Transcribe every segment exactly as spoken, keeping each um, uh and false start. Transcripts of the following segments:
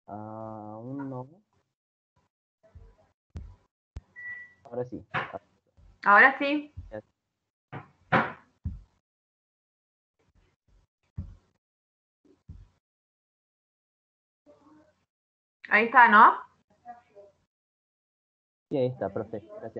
Aún no. Ahora sí. Ahora sí. Ahí está, ¿no? Sí, ahí está, profe. Gracias.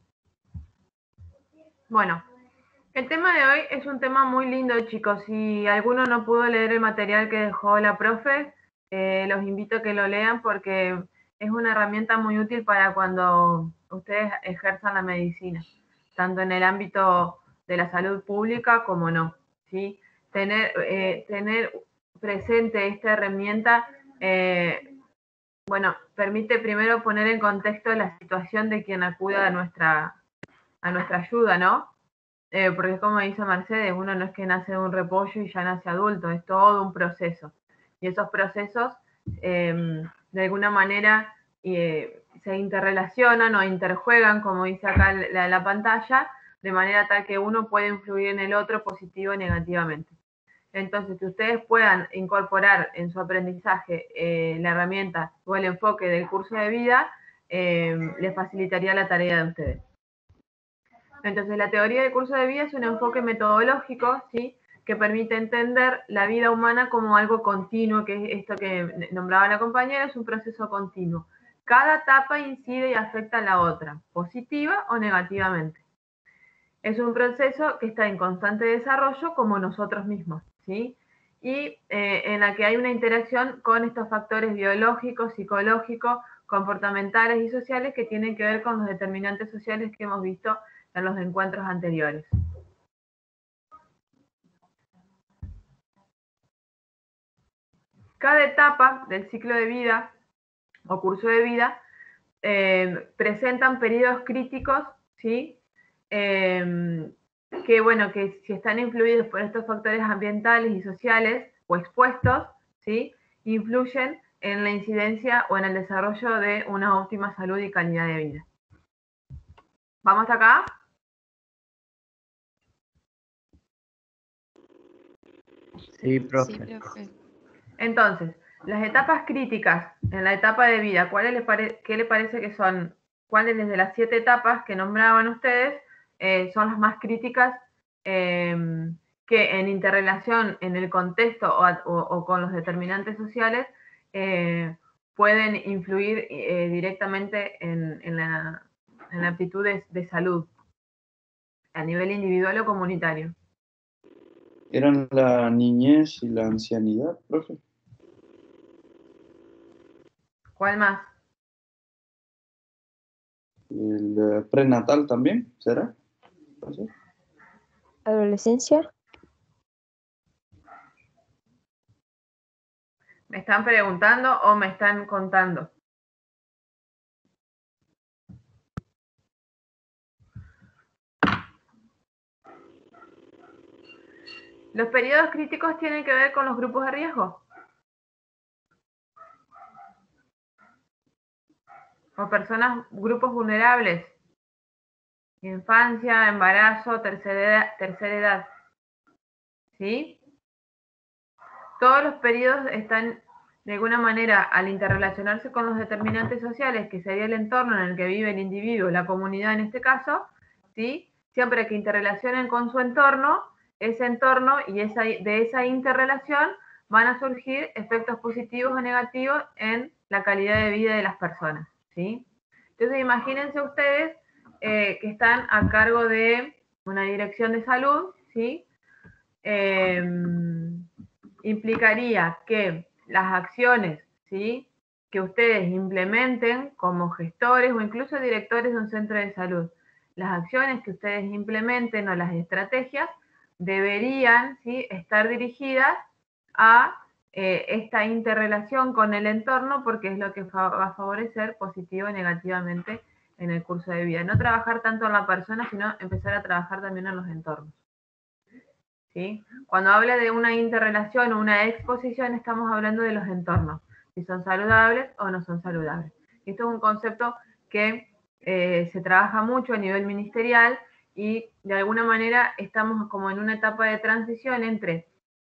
Bueno, el tema de hoy es un tema muy lindo, chicos. Si alguno no pudo leer el material que dejó la profe, eh, los invito a que lo lean porque es una herramienta muy útil para cuando ustedes ejerzan la medicina, tanto en el ámbito de la salud pública como no, ¿sí? Tener, eh, tener presente esta herramienta, eh, bueno, permite primero poner en contexto la situación de quien acude a nuestra, a nuestra ayuda, ¿no? Eh, porque como dice Mercedes, uno no es que nace de un repollo y ya nace adulto, es todo un proceso. Y esos procesos, eh, de alguna manera, eh, se interrelacionan o interjuegan, como dice acá la, la pantalla, de manera tal que uno puede influir en el otro positivo o negativamente. Entonces, que ustedes puedan incorporar en su aprendizaje eh, la herramienta o el enfoque del curso de vida, eh, les facilitaría la tarea de ustedes. Entonces, la teoría del curso de vida es un enfoque metodológico, ¿sí?, que permite entender la vida humana como algo continuo, que es esto que nombraba la compañera, es un proceso continuo. Cada etapa incide y afecta a la otra, positiva o negativamente. Es un proceso que está en constante desarrollo como nosotros mismos, ¿sí? Y eh, en la que hay una interacción con estos factores biológicos, psicológicos, comportamentales y sociales que tienen que ver con los determinantes sociales que hemos visto en los encuentros anteriores. Cada etapa del ciclo de vida o curso de vida eh, presentan periodos críticos, ¿sí? Eh, que, bueno, que si están influidos por estos factores ambientales y sociales o expuestos, ¿sí?, influyen en la incidencia o en el desarrollo de una óptima salud y calidad de vida. ¿Vamos acá? Sí, profe. Sí, profe. Entonces, las etapas críticas en la etapa de vida, ¿cuáles le pare- ¿qué le parece que son? ¿Cuáles de las siete etapas que nombraban ustedes eh, son las más críticas eh, que en interrelación en el contexto o, o, o con los determinantes sociales eh, pueden influir eh, directamente en, en, la, en la aptitud de, de salud a nivel individual o comunitario? ¿Eran la niñez y la ancianidad, profe? ¿Cuál más? ¿El eh, prenatal también? ¿Será? ¿Profe? Adolescencia. ¿Me están preguntando o me están contando? Los periodos críticos tienen que ver con los grupos de riesgo o personas, grupos vulnerables, infancia, embarazo, tercera edad, tercera edad. ¿Sí? Todos los periodos están, de alguna manera, al interrelacionarse con los determinantes sociales, que sería el entorno en el que vive el individuo, la comunidad en este caso, ¿sí?, siempre que interrelacionen con su entorno, ese entorno y esa, de esa interrelación van a surgir efectos positivos o negativos en la calidad de vida de las personas, ¿sí? Entonces, imagínense ustedes eh, que están a cargo de una dirección de salud, ¿sí? Eh, implicaría que las acciones, ¿sí?, que ustedes implementen como gestores o incluso directores de un centro de salud, las acciones que ustedes implementen o las estrategias deberían, ¿sí?, estar dirigidas a eh, esta interrelación con el entorno, porque es lo que fa va a favorecer positivo o negativamente en el curso de vida. No trabajar tanto en la persona, sino empezar a trabajar también en los entornos. ¿Sí? Cuando habla de una interrelación o una exposición, estamos hablando de los entornos, si son saludables o no son saludables. Esto es un concepto que eh, se trabaja mucho a nivel ministerial y de alguna manera estamos como en una etapa de transición entre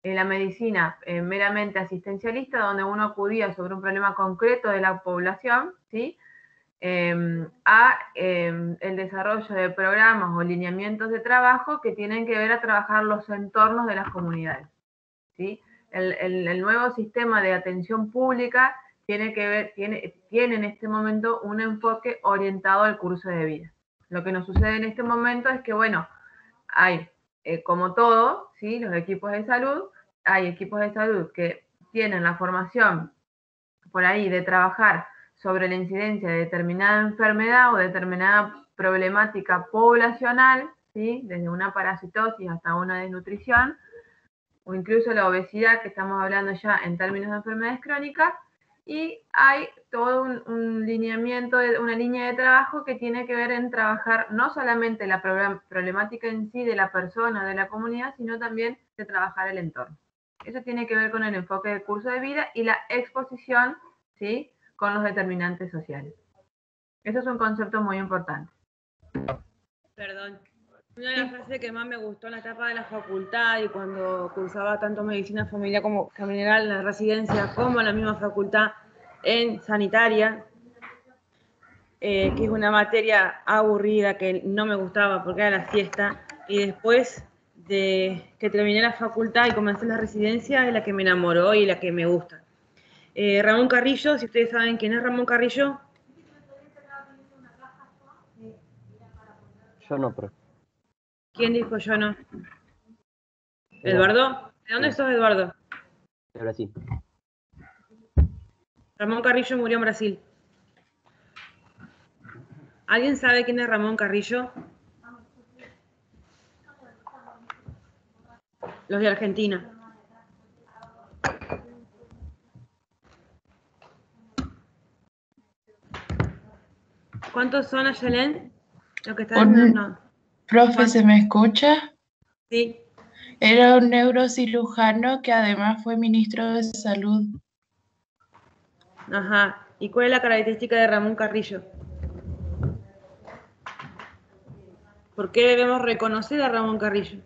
en la medicina eh, meramente asistencialista, donde uno acudía sobre un problema concreto de la población, ¿sí? Eh, a eh, el desarrollo de programas o lineamientos de trabajo que tienen que ver a trabajar los entornos de las comunidades, ¿sí? El, el, el nuevo sistema de atención pública tiene que ver, tiene, tiene en este momento un enfoque orientado al curso de vida. Lo que nos sucede en este momento es que, bueno, hay, eh, como todo, ¿sí? Los equipos de salud, hay equipos de salud que tienen la formación por ahí de trabajar sobre la incidencia de determinada enfermedad o determinada problemática poblacional, ¿sí? Desde una parasitosis hasta una desnutrición, o incluso la obesidad, que estamos hablando ya en términos de enfermedades crónicas, y hay todo un, un lineamiento, de, una línea de trabajo que tiene que ver en trabajar no solamente la problemática en sí de la persona, de la comunidad, sino también de trabajar el entorno. Eso tiene que ver con el enfoque del curso de vida y la exposición, ¿sí? Con los determinantes sociales. Eso es un concepto muy importante. Perdón. Una de las frases que más me gustó en la etapa de la facultad y cuando cursaba tanto medicina familiar como general en la residencia como en la misma facultad en sanitaria, eh, que es una materia aburrida que no me gustaba porque era la siesta, y después de que terminé la facultad y comencé la residencia es la que me enamoró y la que me gusta. Eh, Ramón Carrillo, si ustedes saben quién es Ramón Carrillo. Yo no, profe. ¿Quién dijo yo no? ¿Eduardo? ¿De dónde sos, Eduardo? De Brasil. Ramón Carrillo murió en Brasil. ¿Alguien sabe quién es Ramón Carrillo? Los de Argentina. ¿Cuántos son, Ayelén? Lo que están Un, no. profe, ¿se me escucha? Sí. Era un neurocirujano que además fue ministro de Salud. Ajá. ¿Y cuál es la característica de Ramón Carrillo? ¿Por qué debemos reconocer a Ramón Carrillo?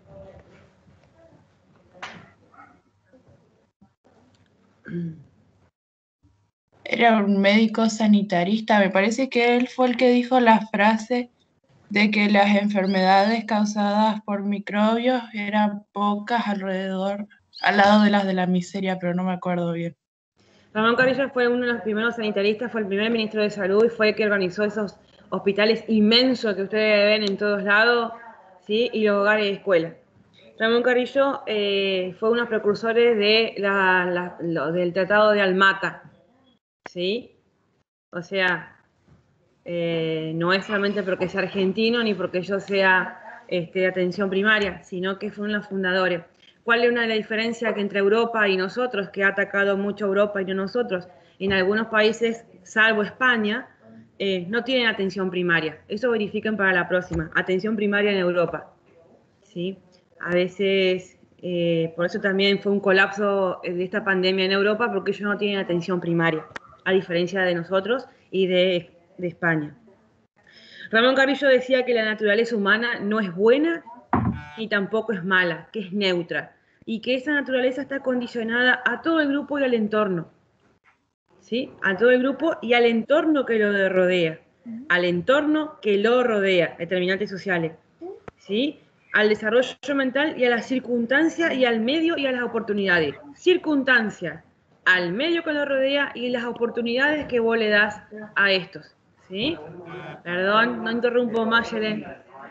Era un médico sanitarista. Me parece que él fue el que dijo la frase de que las enfermedades causadas por microbios eran pocas alrededor, al lado de las de la miseria, pero no me acuerdo bien. Ramón Carrillo fue uno de los primeros sanitaristas, fue el primer ministro de Salud y fue el que organizó esos hospitales inmensos que ustedes ven en todos lados, ¿sí? Y los hogares de escuela. Ramón Carrillo eh, fue uno de los precursores de la, la, lo, del Tratado de Almata, ¿sí? O sea, eh, no es solamente porque sea argentino ni porque yo sea este, de atención primaria, sino que fue uno de los fundadores. ¿Cuál es una de las diferencias que entre Europa y nosotros, que ha atacado mucho a Europa y no nosotros? En algunos países, salvo España, eh, no tienen atención primaria. Eso verifiquen para la próxima. Atención primaria en Europa, ¿sí? A veces, eh, por eso también fue un colapso de esta pandemia en Europa, porque ellos no tienen atención primaria, a diferencia de nosotros y de, de España. Ramón Carrillo decía que la naturaleza humana no es buena ni tampoco es mala, que es neutra, y que esa naturaleza está condicionada a todo el grupo y al entorno, ¿sí? A todo el grupo y al entorno que lo rodea, al entorno que lo rodea, determinantes sociales, ¿sí? Al desarrollo mental y a las circunstancias y al medio y a las oportunidades. Circunstancias, al medio que lo rodea y las oportunidades que vos le das a estos, ¿sí? Perdón, no interrumpo más, Yelén.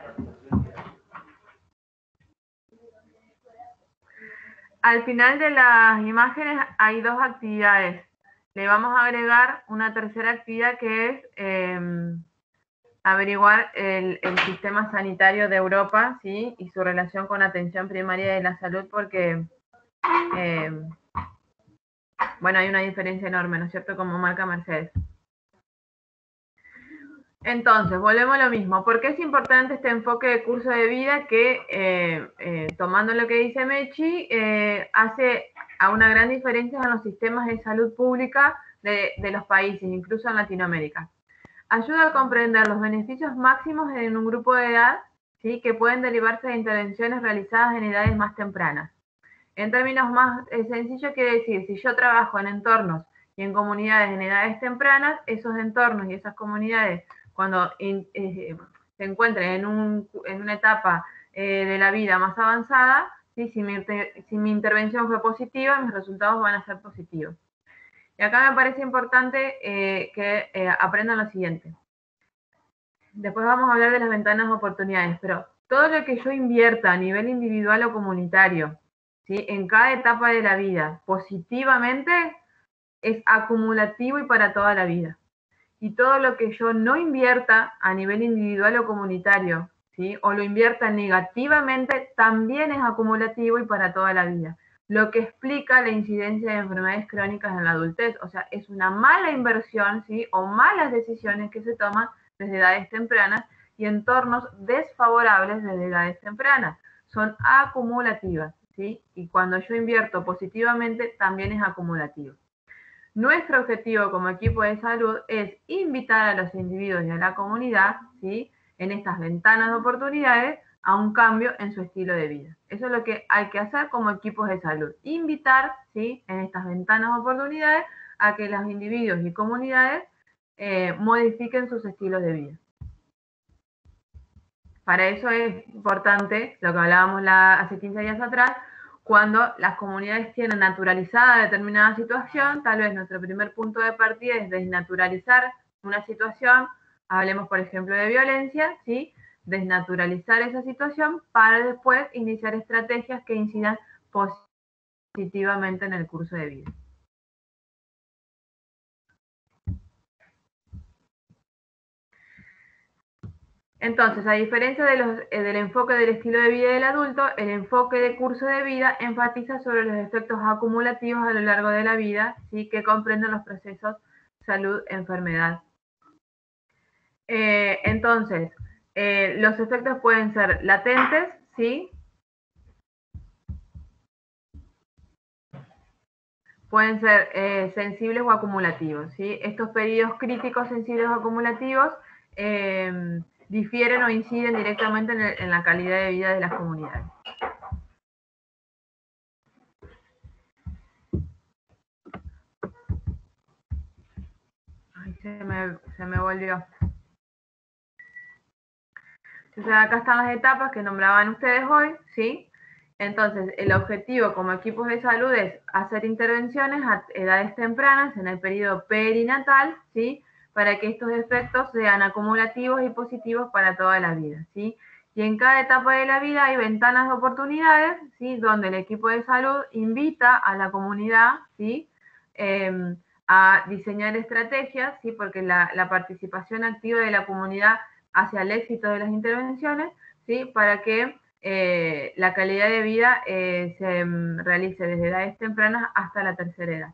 Al final de las imágenes hay dos actividades. Le vamos a agregar una tercera actividad que es eh, averiguar el, el sistema sanitario de Europa, ¿sí? Y su relación con atención primaria de la salud, porque, eh, bueno, hay una diferencia enorme, ¿no es cierto?, como marca Mercedes. Entonces, volvemos a lo mismo. ¿Por qué es importante este enfoque de curso de vida que, eh, eh, tomando lo que dice Mechi, eh, hace a una gran diferencia en los sistemas de salud pública de, de los países, incluso en Latinoamérica? Ayuda a comprender los beneficios máximos en un grupo de edad, ¿sí?, que pueden derivarse de intervenciones realizadas en edades más tempranas. En términos más eh, sencillos, quiere decir, si yo trabajo en entornos y en comunidades en edades tempranas, esos entornos y esas comunidades, cuando in, eh, se encuentren en, un, en una etapa eh, de la vida más avanzada, ¿sí? si, mi, si mi intervención fue positiva, mis resultados van a ser positivos. Y acá me parece importante eh, que eh, aprendan lo siguiente. Después vamos a hablar de las ventanas de oportunidades, pero todo lo que yo invierta a nivel individual o comunitario, ¿sí? en cada etapa de la vida, positivamente, es acumulativo y para toda la vida. Y todo lo que yo no invierta a nivel individual o comunitario, ¿sí? o lo invierta negativamente, también es acumulativo y para toda la vida. Lo que explica la incidencia de enfermedades crónicas en la adultez. O sea, es una mala inversión, ¿sí? o malas decisiones que se toman desde edades tempranas y entornos desfavorables desde edades tempranas. Son acumulativas, ¿sí? Y cuando yo invierto positivamente, también es acumulativo. Nuestro objetivo como equipo de salud es invitar a los individuos y a la comunidad, ¿sí? en estas ventanas de oportunidades, a un cambio en su estilo de vida. Eso es lo que hay que hacer como equipos de salud. Invitar, ¿sí? en estas ventanas de oportunidades a que los individuos y comunidades eh, modifiquen sus estilos de vida. Para eso es importante, lo que hablábamos la, hace quince días atrás, cuando las comunidades tienen naturalizada determinada situación, tal vez nuestro primer punto de partida es desnaturalizar una situación, hablemos por ejemplo de violencia, ¿sí? desnaturalizar esa situación para después iniciar estrategias que incidan positivamente en el curso de vida. Entonces, a diferencia de los, eh, del enfoque del estilo de vida del adulto, el enfoque de curso de vida enfatiza sobre los efectos acumulativos a lo largo de la vida, ¿sí? que comprenden los procesos salud-enfermedad. Eh, entonces, eh, los efectos pueden ser latentes, ¿sí? Pueden ser eh, sensibles o acumulativos, ¿sí? Estos periodos críticos, sensibles o acumulativos eh, difieren o inciden directamente en, el, en la calidad de vida de las comunidades. Ay, se me, se me volvió. Entonces acá están las etapas que nombraban ustedes hoy, ¿sí? Entonces, el objetivo como equipos de salud es hacer intervenciones a edades tempranas, en el periodo perinatal, ¿sí? Para que estos efectos sean acumulativos y positivos para toda la vida, ¿sí? Y en cada etapa de la vida hay ventanas de oportunidades, ¿sí? Donde el equipo de salud invita a la comunidad, ¿sí? Eh, a diseñar estrategias, ¿sí? Porque la, la participación activa de la comunidad hacia el éxito de las intervenciones, ¿sí? Para que eh, la calidad de vida eh, se um, realice desde edades tempranas hasta la tercera edad.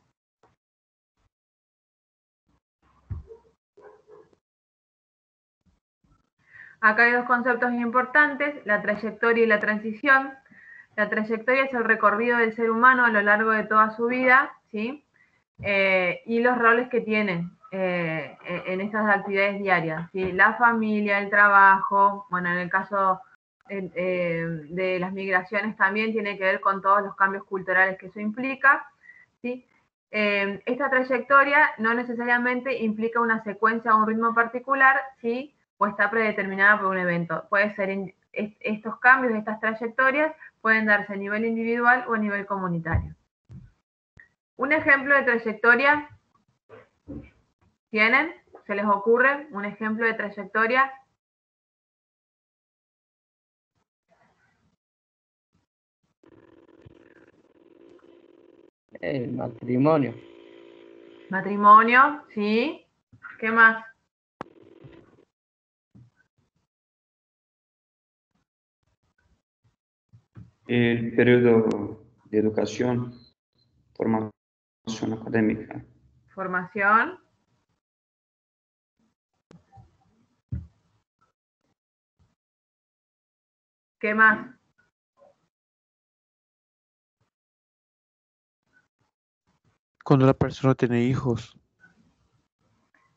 Acá hay dos conceptos importantes, la trayectoria y la transición. La trayectoria es el recorrido del ser humano a lo largo de toda su vida, ¿sí? Eh, y los roles que tiene eh, en estas actividades diarias, ¿sí? La familia, el trabajo, bueno, en el caso eh, eh, de las migraciones también tiene que ver con todos los cambios culturales que eso implica, ¿sí? Eh, esta trayectoria no necesariamente implica una secuencia o un ritmo particular, ¿sí? O está predeterminada por un evento. Puede ser in, est, estos cambios, estas trayectorias pueden darse a nivel individual o a nivel comunitario. Un ejemplo de trayectoria, ¿tienen? ¿Se les ocurre un ejemplo de trayectoria? El matrimonio. Matrimonio, ¿sí? ¿Qué más? El periodo de educación, formación académica. Formación. ¿Qué más? Cuando la persona tiene hijos.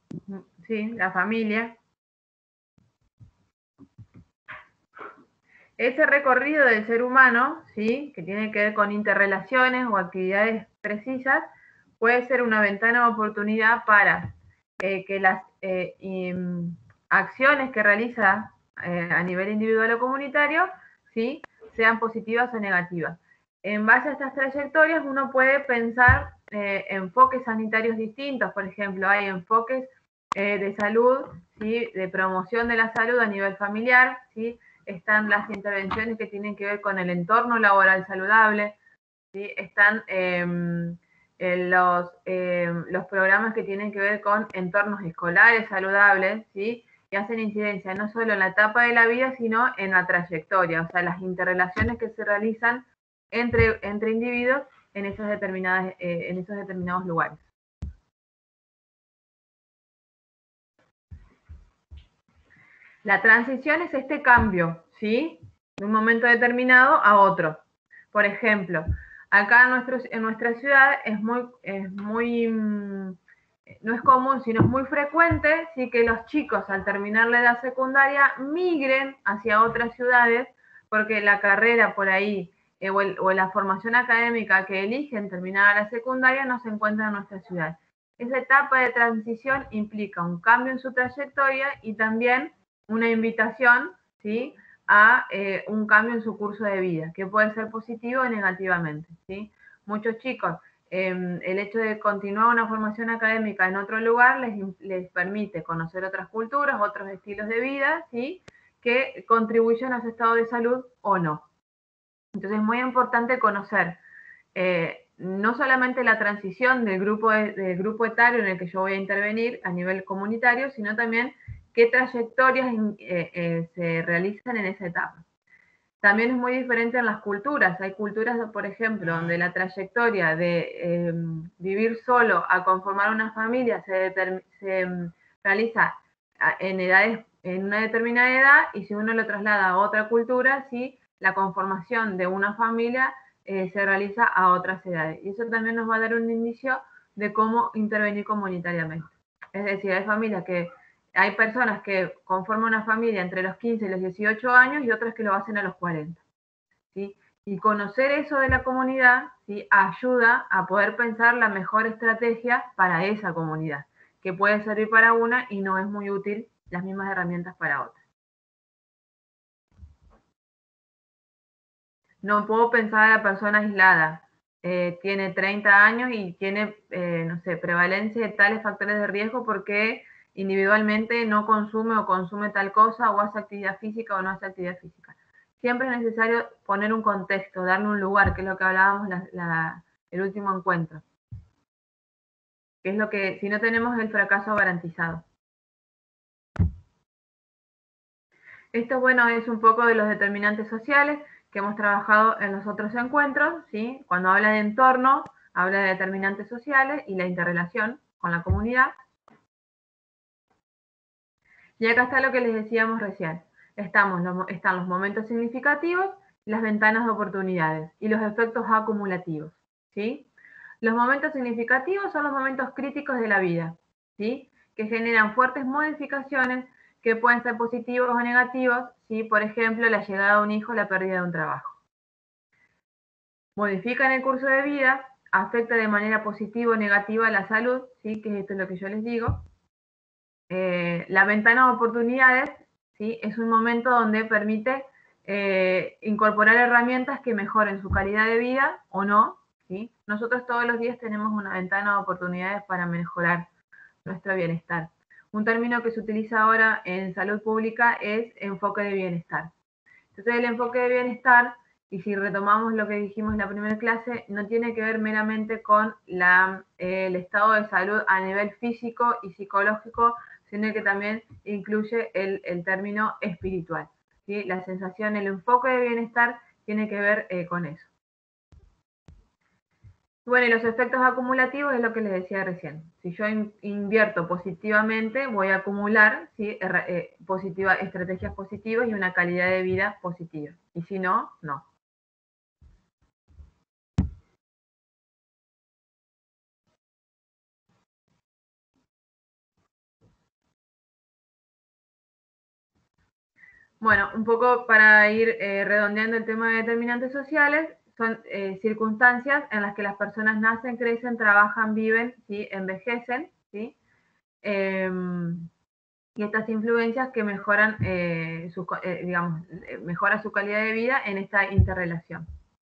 Sí, la familia. Ese recorrido del ser humano, ¿sí?, que tiene que ver con interrelaciones o actividades precisas, puede ser una ventana de oportunidad para eh, que las eh, y, acciones que realiza eh, a nivel individual o comunitario, ¿sí?, sean positivas o negativas. En base a estas trayectorias uno puede pensar eh, enfoques sanitarios distintos. Por ejemplo, hay enfoques eh, de salud, ¿sí?, de promoción de la salud a nivel familiar, ¿sí?, están las intervenciones que tienen que ver con el entorno laboral saludable, ¿sí?, están eh, los, eh, los programas que tienen que ver con entornos escolares saludables, ¿sí?, y hacen incidencia no solo en la etapa de la vida, sino en la trayectoria, o sea, las interrelaciones que se realizan entre, entre individuos en esos, determinadas, eh, en esos determinados lugares. La transición es este cambio, ¿sí?, de un momento determinado a otro. Por ejemplo, acá en, nuestro, en nuestra ciudad es muy, es muy, no es común, sino es muy frecuente, ¿sí?, que los chicos al terminar la edad secundaria migren hacia otras ciudades, porque la carrera por ahí eh, o, el, o la formación académica que eligen terminar la secundaria no se encuentra en nuestra ciudad. Esa etapa de transición implica un cambio en su trayectoria y también una invitación, ¿sí?, a eh, un cambio en su curso de vida, que puede ser positivo o negativamente, ¿sí? Muchos chicos, eh, el hecho de continuar una formación académica en otro lugar les, les permite conocer otras culturas, otros estilos de vida, ¿sí?, que contribuyen a su estado de salud o no. Entonces es muy importante conocer eh, no solamente la transición del grupo, de, del grupo etario en el que yo voy a intervenir a nivel comunitario, sino también qué trayectorias eh, eh, se realizan en esa etapa. También es muy diferente en las culturas. Hay culturas, por ejemplo, donde la trayectoria de eh, vivir solo a conformar una familia se, se um, realiza en edades, en una determinada edad, y si uno lo traslada a otra cultura, ¿sí?, la conformación de una familia eh, se realiza a otras edades. Y eso también nos va a dar un indicio de cómo intervenir comunitariamente. Es decir, hay familias que hay personas que conforman una familia entre los quince y los dieciocho años y otras que lo hacen a los cuarenta, ¿sí? Y conocer eso de la comunidad, ¿sí?, ayuda a poder pensar la mejor estrategia para esa comunidad, que puede servir para una y no es muy útil las mismas herramientas para otras. No puedo pensar a la persona aislada. Eh, tiene treinta años y tiene, eh, no sé, prevalencia de tales factores de riesgo porque individualmente no consume o consume tal cosa, o hace actividad física o no hace actividad física. Siempre es necesario poner un contexto, darle un lugar, que es lo que hablábamos la, la, el último encuentro. Que es lo que, si no tenemos el fracaso garantizado. Esto, bueno, es un poco de los determinantes sociales que hemos trabajado en los otros encuentros, ¿sí? Cuando habla de entorno, habla de determinantes sociales y la interrelación con la comunidad. Y acá está lo que les decíamos recién. Estamos, están los momentos significativos, las ventanas de oportunidades y los efectos acumulativos, ¿sí? Los momentos significativos son los momentos críticos de la vida, ¿sí?, que generan fuertes modificaciones que pueden ser positivos o negativos, ¿sí? Por ejemplo, la llegada de un hijo o la pérdida de un trabajo. Modifican el curso de vida, afecta de manera positiva o negativa la salud, ¿sí?, que esto es lo que yo les digo. Eh, la ventana de oportunidades, ¿sí?, es un momento donde permite eh, incorporar herramientas que mejoren su calidad de vida o no, ¿sí? Nosotros todos los días tenemos una ventana de oportunidades para mejorar nuestro bienestar. Un término que se utiliza ahora en salud pública es enfoque de bienestar. Entonces el enfoque de bienestar, y si retomamos lo que dijimos en la primera clase, no tiene que ver meramente con la, eh, el estado de salud a nivel físico y psicológico, sino que también incluye el, el término espiritual, ¿sí? La sensación, el enfoque de bienestar tiene que ver eh, con eso. Bueno, y los efectos acumulativos es lo que les decía recién. Si yo invierto positivamente, voy a acumular, ¿sí?, eh, positiva, estrategias positivas y una calidad de vida positiva. Y si no, no. Bueno, un poco para ir eh, redondeando el tema de determinantes sociales, son eh, circunstancias en las que las personas nacen, crecen, trabajan, viven, ¿sí? Envejecen, ¿sí? Eh, y estas influencias que mejoran, eh, su, eh, digamos, mejora su calidad de vida en esta interrelación.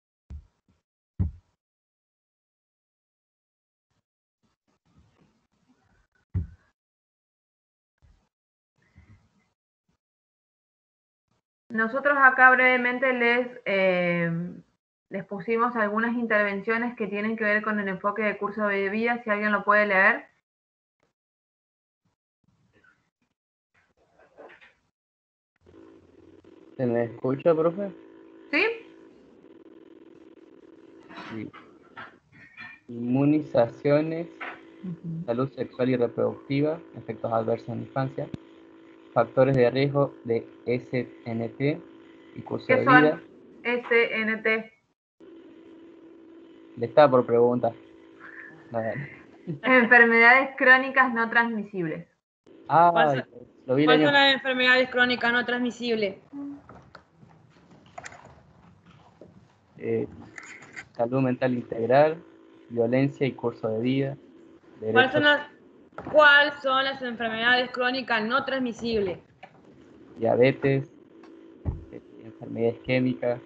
Nosotros acá brevemente les, eh, les pusimos algunas intervenciones que tienen que ver con el enfoque de curso de vida, si alguien lo puede leer. ¿Se me escucha, profe? ¿Sí? Sí. Inmunizaciones, Uh-huh. salud sexual y reproductiva, efectos adversos en la infancia, factores de riesgo de S N T y curso ¿Qué de son vida. S N T? Le estaba por preguntar. Nada. Enfermedades crónicas no transmisibles. Ah, ¿Cuáles lo vi el son año. las enfermedades crónicas no transmisibles? Eh, salud mental integral, violencia y curso de vida. ¿Cuáles son, Derechos, las, ¿Cuáles son las enfermedades crónicas no transmisibles? diabetes, eh, enfermedad isquémica,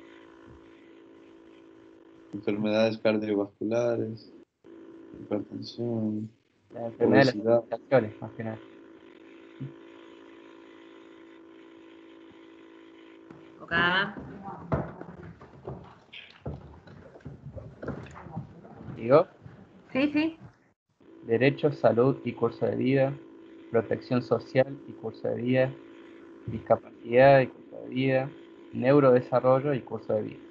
Enfermedades cardiovasculares, hipertensión, la enfermedad de las obesidad. articulaciones, más que nada. Acá. ¿Digo? Sí, sí. Derechos, salud y curso de vida, protección social y curso de vida, discapacidad y curso de vida, neurodesarrollo y curso de vida.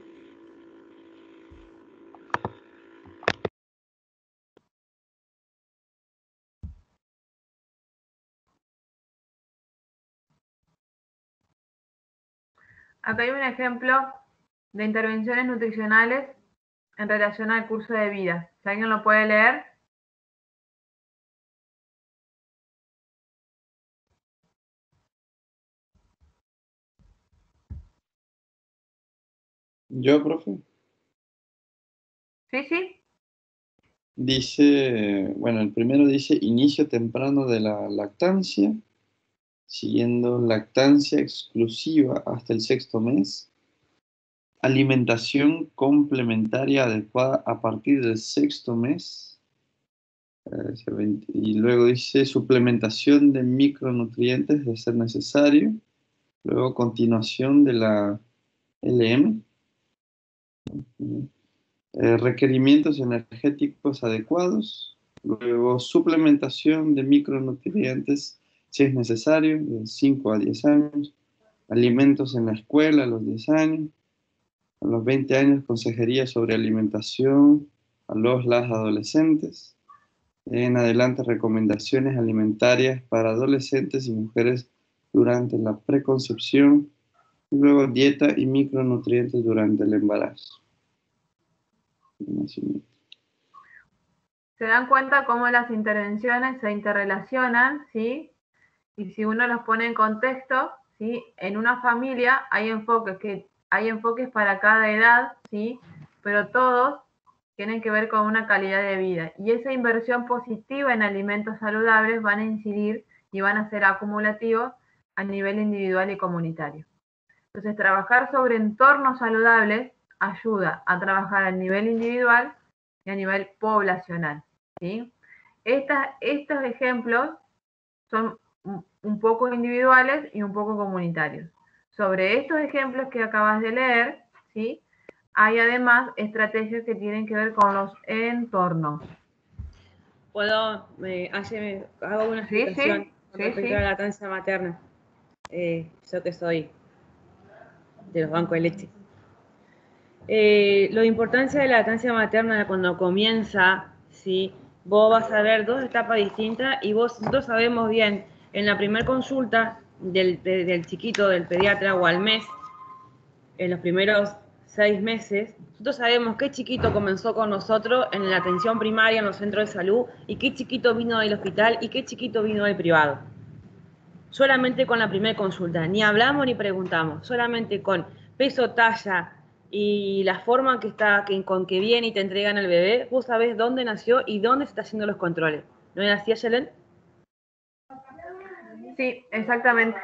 Acá hay un ejemplo de intervenciones nutricionales en relación al curso de vida. Si alguien lo puede leer. Yo, profe. Sí, sí. Dice, bueno, el primero dice inicio temprano de la lactancia, siguiendo lactancia exclusiva hasta el sexto mes, alimentación complementaria adecuada a partir del sexto mes, eh, y luego dice suplementación de micronutrientes de ser necesario, luego continuación de la L M, eh, requerimientos energéticos adecuados, luego suplementación de micronutrientes si es necesario, de cinco a diez años, alimentos en la escuela a los diez años, a los veinte años consejería sobre alimentación a los las adolescentes, en adelante recomendaciones alimentarias para adolescentes y mujeres durante la preconcepción, y luego dieta y micronutrientes durante el embarazo. Se dan cuenta cómo las intervenciones se interrelacionan, ¿sí? Y si uno los pone en contexto, ¿sí? En una familia hay enfoques, que, hay enfoques para cada edad, ¿sí? Pero todos tienen que ver con una calidad de vida. Y esa inversión positiva en alimentos saludables van a incidir y van a ser acumulativos a nivel individual y comunitario. Entonces, trabajar sobre entornos saludables ayuda a trabajar a nivel individual y a nivel poblacional, ¿sí? Estas, estos ejemplos son un poco individuales y un poco comunitarios. Sobre estos ejemplos que acabas de leer, ¿sí? Hay además estrategias que tienen que ver con los entornos. Puedo, eh, hace, hago una Sí, explicación sí, con sí, respecto sí. a la lactancia materna. Eh, yo que soy de los bancos de leche. Eh, la importancia de la lactancia materna cuando comienza, ¿sí? Vos vas a ver dos etapas distintas y vos, nosotros sabemos bien, en la primera consulta del, de, del chiquito, del pediatra o al mes, en los primeros seis meses, nosotros sabemos qué chiquito comenzó con nosotros en la atención primaria, en los centros de salud, y qué chiquito vino del hospital y qué chiquito vino del privado. solamente con la primera consulta. Ni hablamos ni preguntamos, solamente con peso, talla y la forma que está, que, con que viene y te entregan al bebé, vos sabés dónde nació y dónde se está haciendo los controles. ¿No es así, Ayelen? Sí, exactamente.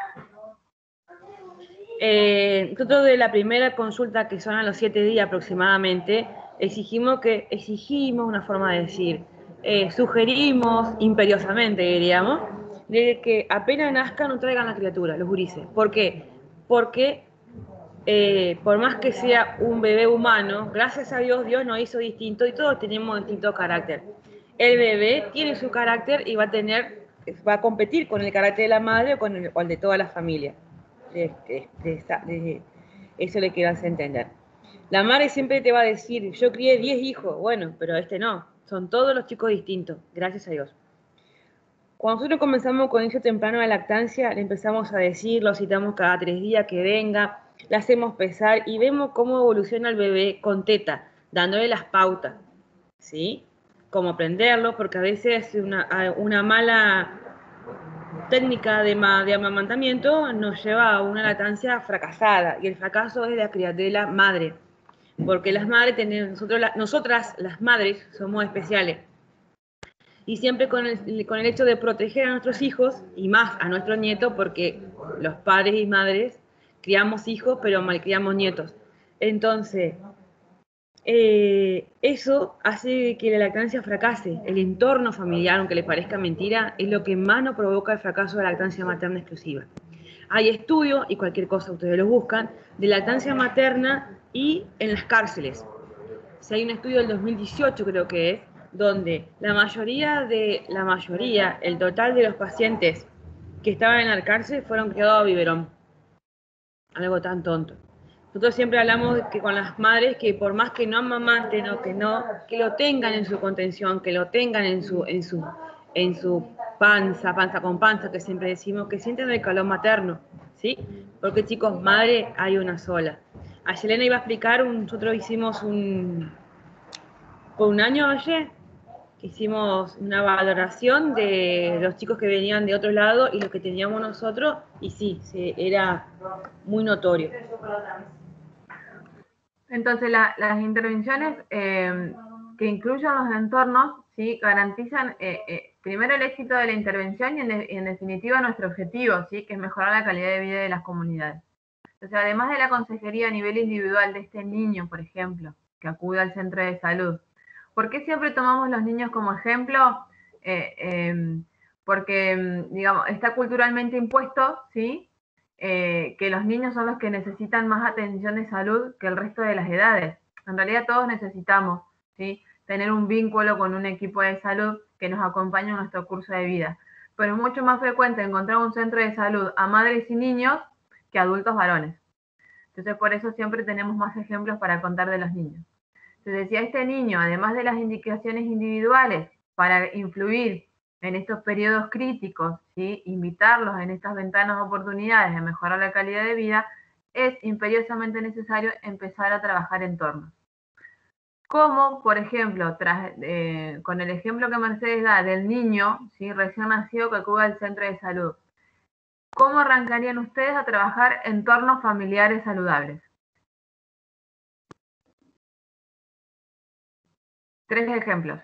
Eh, nosotros de la primera consulta, que son a los siete días aproximadamente, exigimos que, exigimos una forma de decir, eh, sugerimos imperiosamente, diríamos, de que apenas nazcan no traigan la criatura, los gurises. ¿Por qué? Porque eh, por más que sea un bebé humano, gracias a Dios, Dios nos hizo distinto y todos tenemos distinto carácter. El bebé tiene su carácter y va a tener, va a competir con el carácter de la madre o con el, o el de toda la familia. De, de, de, de, eso le quiero hacer entender. La madre siempre te va a decir, yo crié diez hijos, bueno, pero este no, son todos los chicos distintos, gracias a Dios. Cuando nosotros comenzamos con inicio temprano de lactancia, le empezamos a decir, lo citamos cada tres días que venga, le hacemos pesar y vemos cómo evoluciona el bebé con teta, dándole las pautas, ¿sí? Cómo aprenderlo, porque a veces una, una mala técnica de, de amamantamiento nos lleva a una lactancia fracasada, y el fracaso es de la, de la madre, porque las madres tenemos, nosotros, nosotras las madres somos especiales, y siempre con el, con el hecho de proteger a nuestros hijos, y más a nuestros nietos, porque los padres y madres criamos hijos, pero malcriamos nietos. Entonces, eh, eso hace que la lactancia fracase. El entorno familiar, aunque le parezca mentira, es lo que más nos provoca el fracaso de la lactancia materna exclusiva. Hay estudios, y cualquier cosa ustedes lo buscan, de lactancia materna y en las cárceles. Si hay un estudio del dos mil dieciocho, creo que es, donde la mayoría de, la mayoría, el total de los pacientes que estaban en la cárcel fueron criados a biberón. Algo tan tonto. Nosotros siempre hablamos que con las madres que por más que no amamanten o que no, que lo tengan en su contención, que lo tengan en su, en su, en su panza, panza con panza, que siempre decimos, que sienten el calor materno, ¿sí? Porque chicos, madre hay una sola. A Yelena iba a explicar, un, nosotros hicimos un, por un año ayer, hicimos una valoración de los chicos que venían de otro lado y los que teníamos nosotros, y sí, sí era muy notorio. Entonces, la, las intervenciones eh, que incluyan los entornos, ¿sí? Garantizan eh, eh, primero el éxito de la intervención y en, de, en definitiva nuestro objetivo, ¿sí? Que es mejorar la calidad de vida de las comunidades. Entonces, además de la consejería a nivel individual de este niño, por ejemplo, que acude al centro de salud, ¿por qué siempre tomamos los niños como ejemplo? Eh, eh, porque, digamos, está culturalmente impuesto, ¿sí? Eh, que los niños son los que necesitan más atención de salud que el resto de las edades. En realidad todos necesitamos, ¿sí? Tener un vínculo con un equipo de salud que nos acompañe en nuestro curso de vida. Pero es mucho más frecuente encontrar un centro de salud a madres y niños que a adultos varones. Entonces por eso siempre tenemos más ejemplos para contar de los niños. Entonces decía, este niño, además de las indicaciones individuales para influir en estos periodos críticos, ¿sí? Invitarlos en estas ventanas de oportunidades de mejorar la calidad de vida, es imperiosamente necesario empezar a trabajar en torno. Como, por ejemplo, tras, eh, con el ejemplo que Mercedes da del niño, ¿sí? Recién nacido que acude al centro de salud. ¿Cómo arrancarían ustedes a trabajar entornos familiares saludables? Tres ejemplos.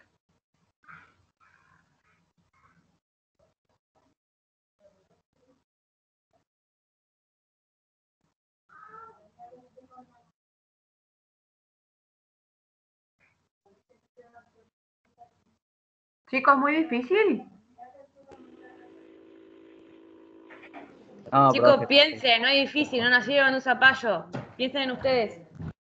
Chicos, muy difícil. No, Chicos, profe. piensen, no es difícil, no nacieron en un zapallo. Piensen en ustedes.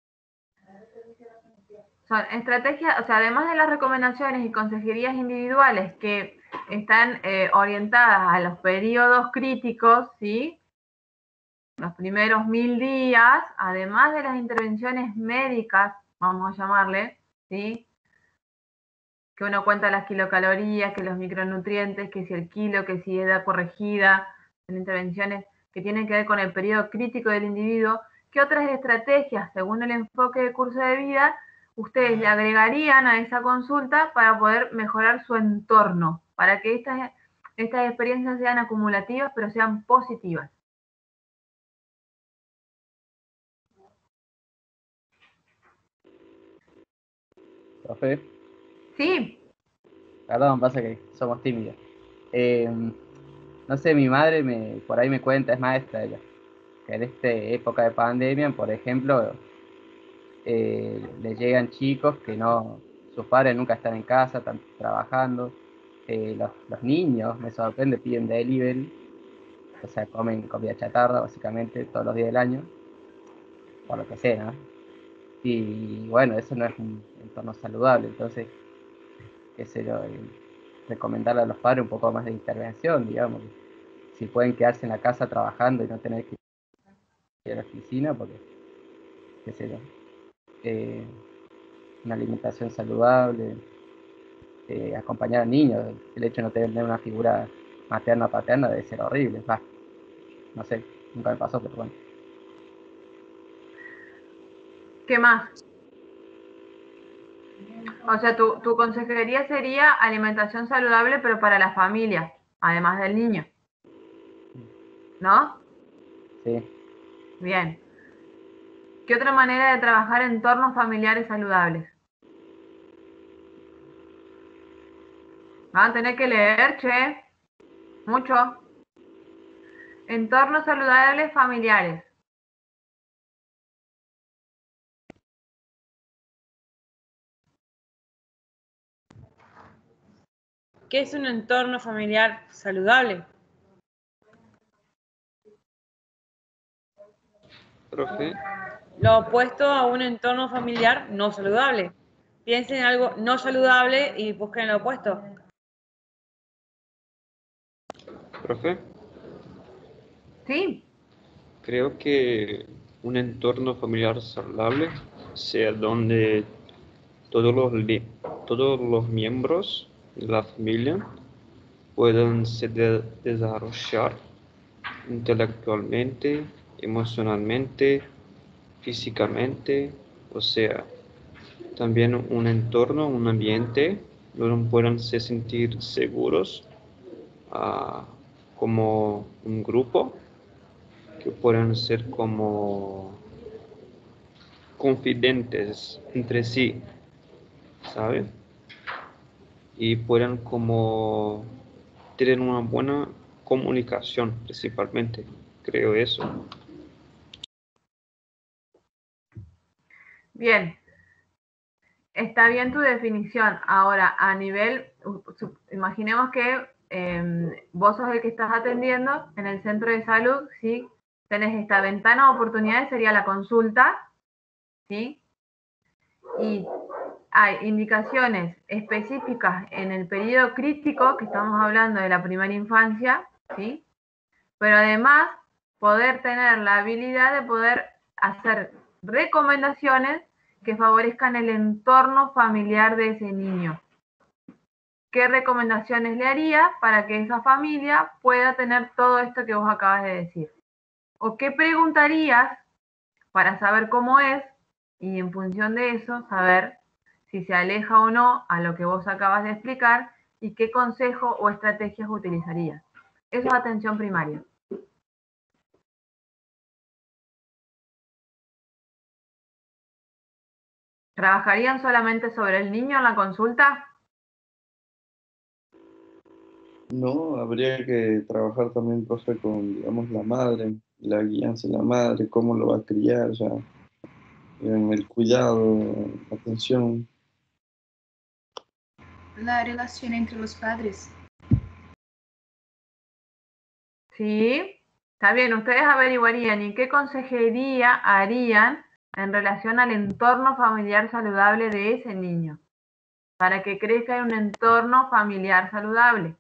Son estrategias, o sea, además de las recomendaciones y consejerías individuales que están eh, orientadas a los periodos críticos, ¿sí? Los primeros mil días, además de las intervenciones médicas, vamos a llamarle, ¿sí? Que uno cuenta las kilocalorías, que los micronutrientes, que si el kilo, que si edad corregida, son intervenciones que tienen que ver con el periodo crítico del individuo. ¿Qué otras estrategias, según el enfoque de curso de vida, ustedes le agregarían a esa consulta para poder mejorar su entorno? Para que estas, estas experiencias sean acumulativas, pero sean positivas. Profe, Sí, perdón, pasa que somos tímidos. Eh, no sé, mi madre me, por ahí me cuenta, es maestra ella, que en esta época de pandemia, por ejemplo, eh, le llegan chicos que no, sus padres nunca están en casa, están trabajando. Eh, los, los niños, me sorprende, piden delivery, o sea, comen comida chatarra básicamente todos los días del año, por lo que sea, ¿no? Y bueno, eso no es un entorno saludable, entonces, qué sé yo, eh, recomendarle a los padres un poco más de intervención, digamos, si pueden quedarse en la casa trabajando y no tener que ir a la oficina, porque, qué sé yo, eh, una alimentación saludable, eh, acompañar a niños, el hecho de no tener una figura materna o paterna debe ser horrible, va, no sé, nunca me pasó, pero bueno. ¿qué más? O sea, tu, tu consejería sería alimentación saludable, pero para la familia, además del niño, ¿no? Sí. Bien. ¿Qué otra manera de trabajar entornos familiares saludables? Van a tener que leer, che, mucho. Entornos saludables familiares. ¿Qué es un entorno familiar saludable? Profe, Lo opuesto a un entorno familiar no saludable. Piensen en algo no saludable y busquen lo opuesto. profe, ¿Sí? creo que un entorno familiar saludable sea donde todos los, li- todos los miembros de la familia puedan se de- desarrollar intelectualmente, emocionalmente, físicamente, o sea, también un entorno, un ambiente donde puedan se sentir seguros, ah, como un grupo, que puedan ser como confidentes entre sí, ¿sabe? Y puedan como tener una buena comunicación, principalmente, creo eso. Bien. Está bien tu definición. Ahora, a nivel, su- imaginemos que eh, vos sos el que estás atendiendo en el centro de salud, ¿sí? Tenés esta ventana de oportunidades, sería la consulta, ¿sí? Y hay indicaciones específicas en el periodo crítico, que estamos hablando de la primera infancia, ¿sí? Pero además, poder tener la habilidad de poder hacer recomendaciones que favorezcan el entorno familiar de ese niño. ¿Qué recomendaciones le harías para que esa familia pueda tener todo esto que vos acabas de decir? ¿O qué preguntarías para saber cómo es y en función de eso saber si se aleja o no a lo que vos acabas de explicar y qué consejo o estrategias utilizarías? Eso es atención primaria. ¿Trabajarían solamente sobre el niño en la consulta? No, habría que trabajar también, profe, con, digamos, la madre, la guianza de la madre, cómo lo va a criar, ya, en el cuidado, atención. La relación entre los padres. Sí, está bien, ustedes averiguarían y qué consejería harían en relación al entorno familiar saludable de ese niño, para que crezca en un entorno familiar saludable.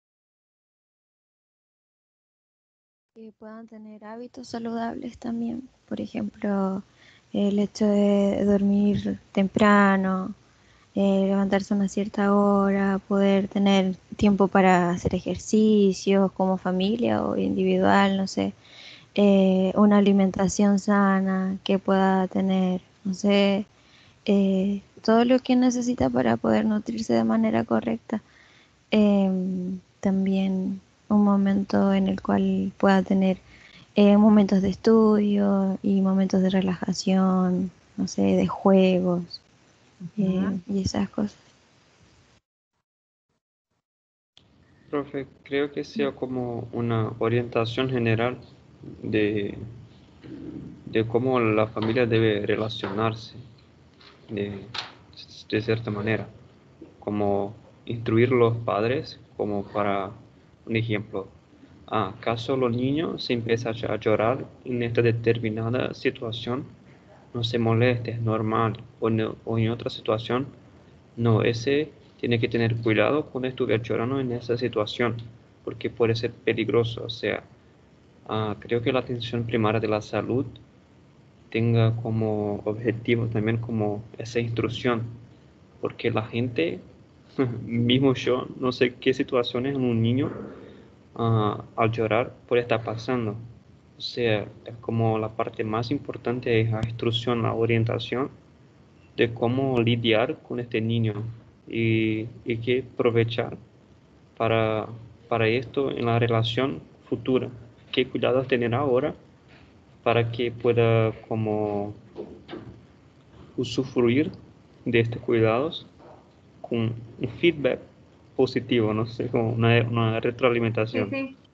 Que puedan tener hábitos saludables también. Por ejemplo, el hecho de dormir temprano, eh, levantarse a una cierta hora, poder tener tiempo para hacer ejercicios como familia o individual, no sé, eh, una alimentación sana que pueda tener, no sé, eh, todo lo que necesita para poder nutrirse de manera correcta. Em, también un momento en el cual pueda tener eh, momentos de estudio y momentos de relajación, no sé, de juegos eh, Ujú. y esas cosas. Profe, creo que sea como una orientación general de, de cómo la familia debe relacionarse de, de cierta manera, como instruir los padres, como para un ejemplo. Ah, ¿acaso los niños se empiezan a llorar en esta determinada situación? No se moleste, es normal. O, no- o en otra situación, no, ese tiene que tener cuidado cuando estuviera llorando en esa situación, porque puede ser peligroso. O sea, ah, creo que la atención primaria de la salud tenga como objetivo también como esa instrucción, porque la gente, mismo yo, no sé qué situaciones en un niño ah, al llorar puede estar pasando. O sea, es como la parte más importante es la instrucción, la orientación de cómo lidiar con este niño y, y qué aprovechar para, para esto en la relación futura. Qué cuidados tener ahora para que pueda como usufruir de estos cuidados con un feedback positivo, no sé, como una, una Sí, retroalimentación. sí,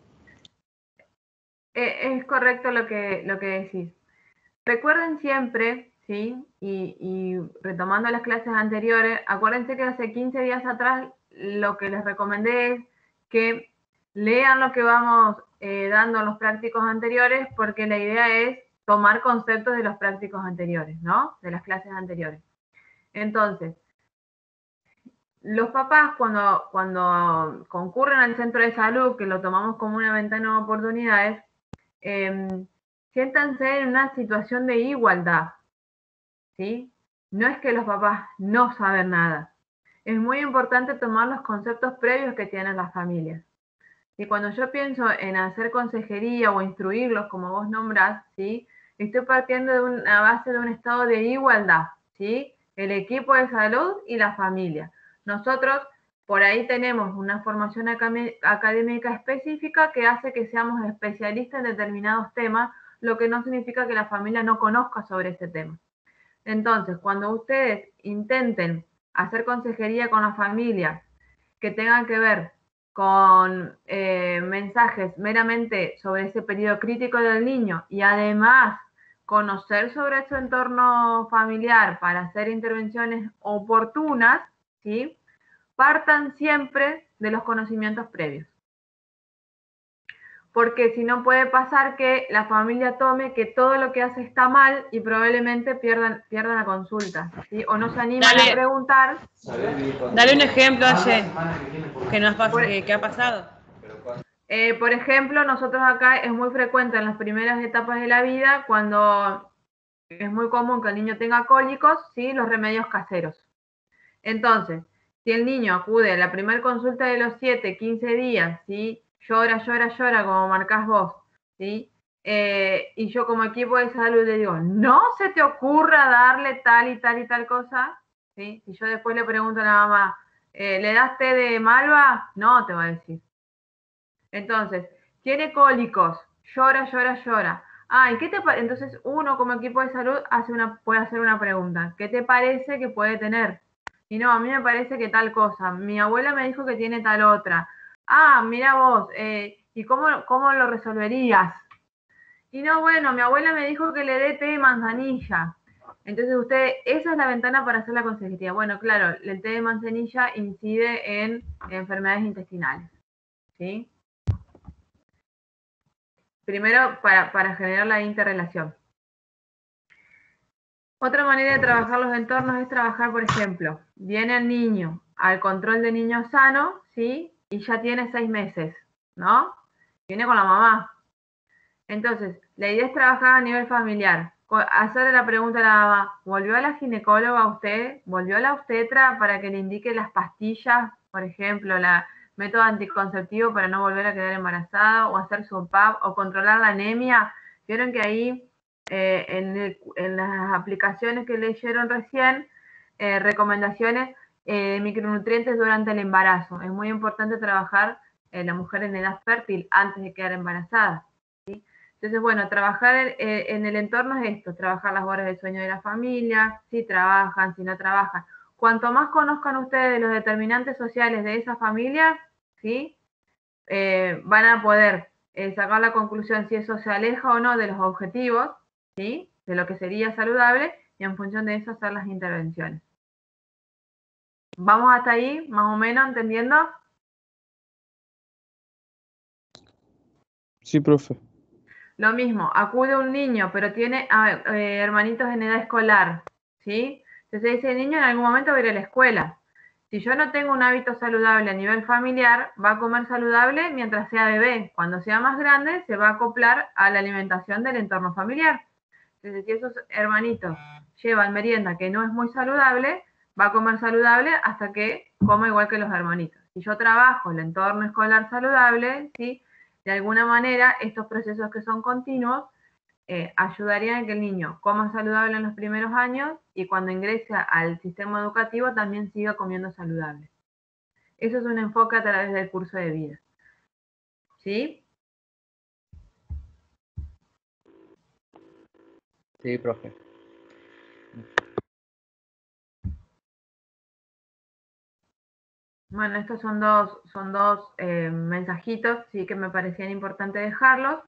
eh, es correcto lo que, lo que decís. Recuerden siempre, ¿sí? Y, y retomando las clases anteriores, acuérdense que hace quince días atrás lo que les recomendé es que lean lo que vamos eh, dando en los prácticos anteriores, porque la idea es tomar conceptos de los prácticos anteriores, ¿no? De las clases anteriores. Entonces, los papás cuando, cuando concurren al centro de salud, que lo tomamos como una ventana de oportunidades, eh, siéntanse en una situación de igualdad, ¿sí? No es que los papás no saben nada. Es muy importante tomar los conceptos previos que tienen las familias. Y cuando yo pienso en hacer consejería o instruirlos, como vos nombrás, ¿sí? Estoy partiendo de una base de un estado de igualdad, ¿sí? El equipo de salud y la familia. Nosotros por ahí tenemos una formación académica específica que hace que seamos especialistas en determinados temas, lo que no significa que la familia no conozca sobre ese tema. Entonces, cuando ustedes intenten hacer consejería con la familia que tengan que ver con eh, mensajes meramente sobre ese periodo crítico del niño y además conocer sobre su entorno familiar para hacer intervenciones oportunas, ¿sí? Partan siempre de los conocimientos previos. Porque si no puede pasar que la familia tome que todo lo que hace está mal y probablemente pierdan, pierdan la consulta, ¿sí? O no se animan Dale, a preguntar. dale un ejemplo, Aye, que, nos pas Por, que, que ha pasado. eh, por ejemplo, nosotros acá es muy frecuente en las primeras etapas de la vida, cuando es muy común que el niño tenga cólicos, ¿sí? Los remedios caseros. Entonces, si el niño acude a la primera consulta de los siete, quince días, ¿sí? Llora, llora, llora, como marcás vos, ¿sí? Eh, y yo como equipo de salud le digo, no se te ocurra darle tal y tal y tal cosa, ¿sí? Si yo después le pregunto a la mamá, eh, ¿le das té de malva? No, te va a decir. Entonces, tiene cólicos, llora, llora, llora. Ah, ¿y qué te Entonces uno como equipo de salud hace una, puede hacer una pregunta. ¿Qué te parece que puede tener? Y no, a mí me parece que tal cosa. Mi abuela me dijo que tiene tal otra. Ah, mira vos, eh, ¿y cómo, cómo lo resolverías? Y no, bueno, mi abuela me dijo que le dé té de manzanilla. Entonces usted, esa es la ventana para hacer la consejería. Bueno, claro, el té de manzanilla incide en enfermedades intestinales, ¿sí? Primero, para, para generar la interrelación. Otra manera de trabajar los entornos es trabajar, por ejemplo, viene el niño al control de niño sano, ¿sí? Y ya tiene seis meses, ¿no? Viene con la mamá. Entonces, la idea es trabajar a nivel familiar. Hacerle la pregunta a la mamá, ¿volvió a la ginecóloga usted? ¿Volvió a la obstetra para que le indique las pastillas, por ejemplo, la método anticonceptivo para no volver a quedar embarazada, o hacer su P A P, o controlar la anemia? Vieron que ahí, eh, en, el, en las aplicaciones que leyeron recién, eh, recomendaciones, eh, micronutrientes durante el embarazo. Es muy importante trabajar en la mujer en edad fértil antes de quedar embarazada, ¿sí? Entonces, bueno, trabajar en, en el entorno es esto, trabajar las horas de sueño de la familia, si trabajan, si no trabajan. Cuanto más conozcan ustedes los determinantes sociales de esa familia, ¿sí? Eh, van a poder eh, sacar la conclusión si eso se aleja o no de los objetivos, ¿sí? De lo que sería saludable, y en función de eso hacer las intervenciones. ¿Vamos hasta ahí, más o menos, entendiendo? Sí, profe. Lo mismo, acude un niño, pero tiene eh, hermanitos en edad escolar, ¿sí? Entonces ese niño en algún momento va a ir a la escuela. Si yo no tengo un hábito saludable a nivel familiar, va a comer saludable mientras sea bebé. Cuando sea más grande, se va a acoplar a la alimentación del entorno familiar. Entonces, si esos hermanitos llevan merienda que no es muy saludable, va a comer saludable hasta que coma igual que los hermanitos. Si yo trabajo el entorno escolar saludable, ¿sí? De alguna manera, estos procesos que son continuos eh, ayudarían a que el niño coma saludable en los primeros años y cuando ingrese al sistema educativo también siga comiendo saludable. Eso es un enfoque a través del curso de vida. ¿Sí? Sí, profe. Bueno, estos son dos, son dos eh, mensajitos, sí, que me parecían importantes dejarlos.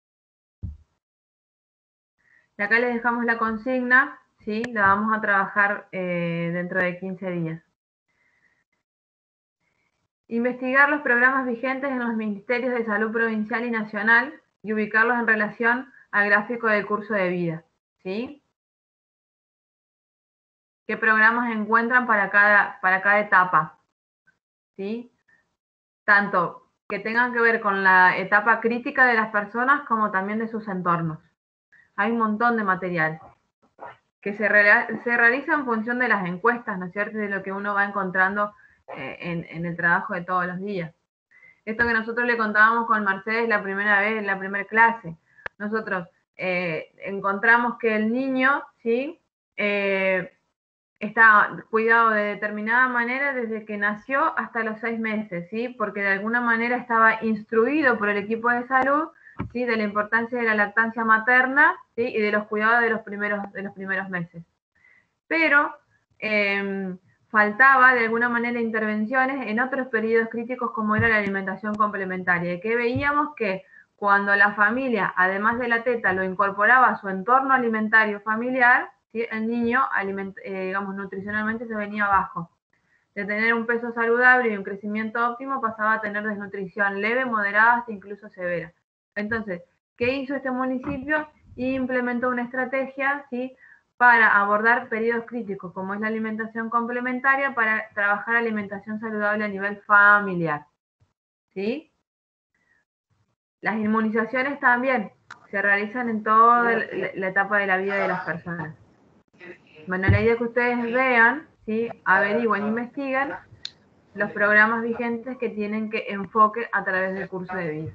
Y acá les dejamos la consigna, ¿sí? La vamos a trabajar eh, dentro de quince días. Investigar los programas vigentes en los Ministerios de Salud Provincial y Nacional y ubicarlos en relación al gráfico del curso de vida, ¿sí? ¿Qué programas encuentran para cada, para cada etapa? ¿Sí? Tanto que tengan que ver con la etapa crítica de las personas como también de sus entornos. Hay un montón de material que se, re se realiza en función de las encuestas, ¿no es cierto? De lo que uno va encontrando eh, en, en el trabajo de todos los días. Esto que nosotros le contábamos con Mercedes la primera vez, en la primera clase. Nosotros eh, encontramos que el niño, ¿sí? Eh, está cuidado de determinada manera desde que nació hasta los seis meses, ¿sí? Porque de alguna manera estaba instruido por el equipo de salud, ¿sí? De la importancia de la lactancia materna, ¿sí? Y de los cuidados de los primeros, de los primeros meses. Pero eh, faltaba de alguna manera intervenciones en otros periodos críticos como era la alimentación complementaria, y que veíamos que cuando la familia, además de la teta, lo incorporaba a su entorno alimentario familiar, ¿sí? El niño, eh, digamos, nutricionalmente se venía abajo. De tener un peso saludable y un crecimiento óptimo pasaba a tener desnutrición leve, moderada, hasta incluso severa. Entonces, ¿qué hizo este municipio? Implementó una estrategia, ¿sí? Para abordar periodos críticos, como es la alimentación complementaria, para trabajar alimentación saludable a nivel familiar, ¿sí? Las inmunizaciones también se realizan en toda la etapa de la vida de las personas. Bueno, la idea es que ustedes vean, ¿sí? Averigüen, investiguen los programas vigentes que tienen que enfoque a través del curso de vida.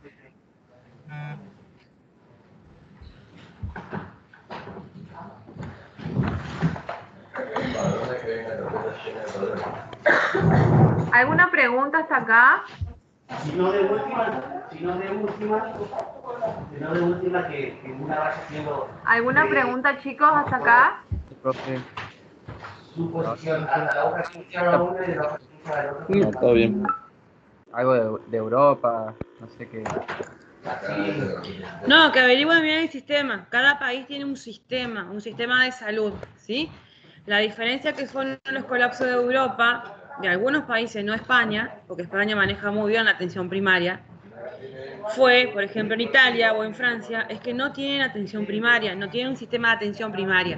¿Alguna pregunta hasta acá? Si no de última, si no de última, si no de última que, que una vaya haciendo... ¿Alguna pregunta, chicos, hasta acá? Sí, profe. Su posición, hasta la hoja quince a una y la hoja quince a la otra. No, todo bien. Algo de, de Europa, no sé qué. No, que averigüen bien el sistema. Cada país tiene un sistema, un sistema de salud, ¿sí? La diferencia que son los colapsos de Europa, de algunos países, no España, porque España maneja muy bien la atención primaria, fue, por ejemplo, en Italia o en Francia, es que no tienen atención primaria, no tienen un sistema de atención primaria.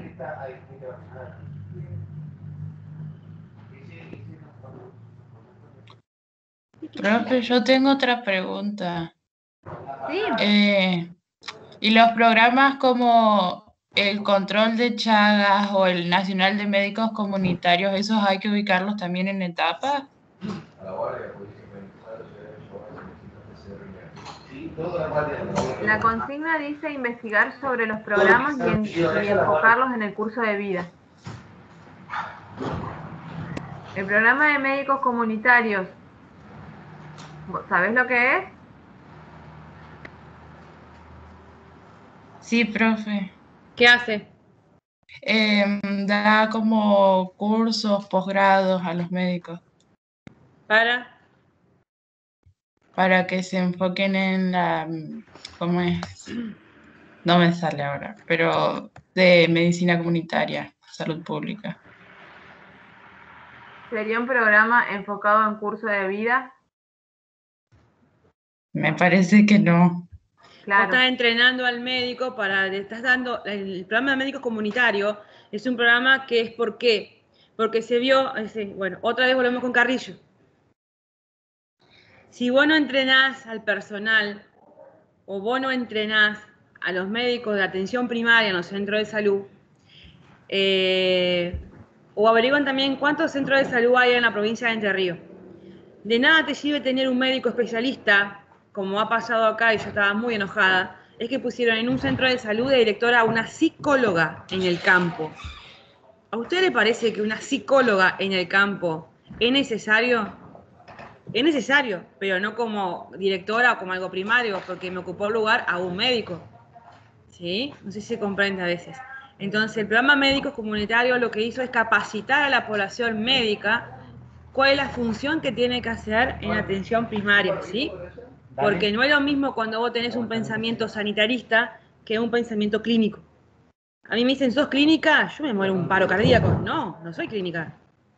Profe, yo tengo otra pregunta. Sí. Eh, ¿y los programas como el control de Chagas o el Nacional de Médicos Comunitarios, esos hay que ubicarlos también en etapas? La consigna dice investigar sobre los programas y, en, y enfocarlos en el curso de vida. El programa de médicos comunitarios, ¿sabés lo que es? Sí, profe. ¿Qué hace? Em, da como cursos, posgrados a los médicos Para. para que se enfoquen en la, mm, ¿cómo es? No me sale ahora, pero de medicina comunitaria, salud pública. ¿Sería un programa enfocado en curso de vida? Me parece que no. Vos Claro, estás entrenando al médico para, le estás dando, el programa de médicos comunitario es un programa que es ¿por qué? Porque se vio, ese- bueno, otra vez volvemos con Carrillo. Si vos no entrenás al personal o vos no entrenás a los médicos de atención primaria en los centros de salud, eh, o averiguan también cuántos centros de salud hay en la provincia de Entre Ríos. De nada te sirve tener un médico especialista, como ha pasado acá y yo estaba muy enojada, es que pusieron en un centro de salud de directora a una psicóloga en el campo. ¿A usted le parece que una psicóloga en el campo es necesario? Es necesario, pero no como directora o como algo primario, porque me ocupó lugar a un médico. ¿Sí? No sé si se comprende a veces. Entonces, el programa Médicos Comunitarios lo que hizo es capacitar a la población médica cuál es la función que tiene que hacer en atención primaria, ¿sí? Porque no es lo mismo cuando vos tenés un pensamiento sanitarista que un pensamiento clínico. A mí me dicen, ¿sos clínica? Yo me muero un paro cardíaco. No, no soy clínica.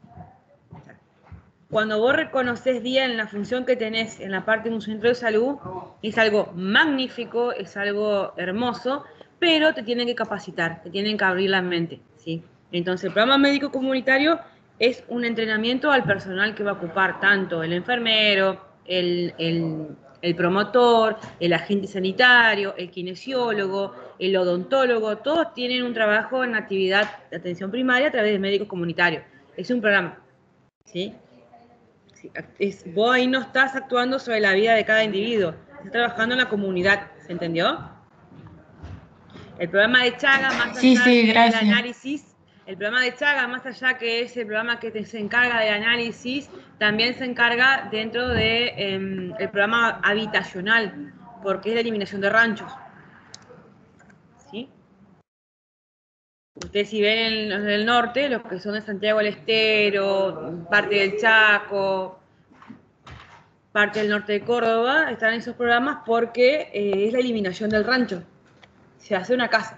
Cuando vos reconoces bien la función que tenés en la parte de un centro de salud, es algo magnífico, es algo hermoso, pero te tienen que capacitar, te tienen que abrir la mente, ¿sí? Entonces, el programa médico comunitario es un entrenamiento al personal que va a ocupar tanto el enfermero, el, el, el promotor, el agente sanitario, el kinesiólogo, el odontólogo, todos tienen un trabajo en actividad de atención primaria a través de médicos comunitarios. Es un programa, ¿sí? Es, vos ahí no estás actuando sobre la vida de cada individuo, estás trabajando en la comunidad, ¿se entendió? El programa de Chaga, más Sí, allá sí, del gracias. análisis, el programa de Chaga, más allá que es el programa que te, se encarga del análisis, también se encarga dentro del de, eh, programa habitacional, porque es la eliminación de ranchos. ¿Sí? Ustedes si ven en los del norte, los que son de Santiago del Estero, parte del Chaco, parte del norte de Córdoba, están en esos programas porque eh, es la eliminación del rancho. Se hace una casa.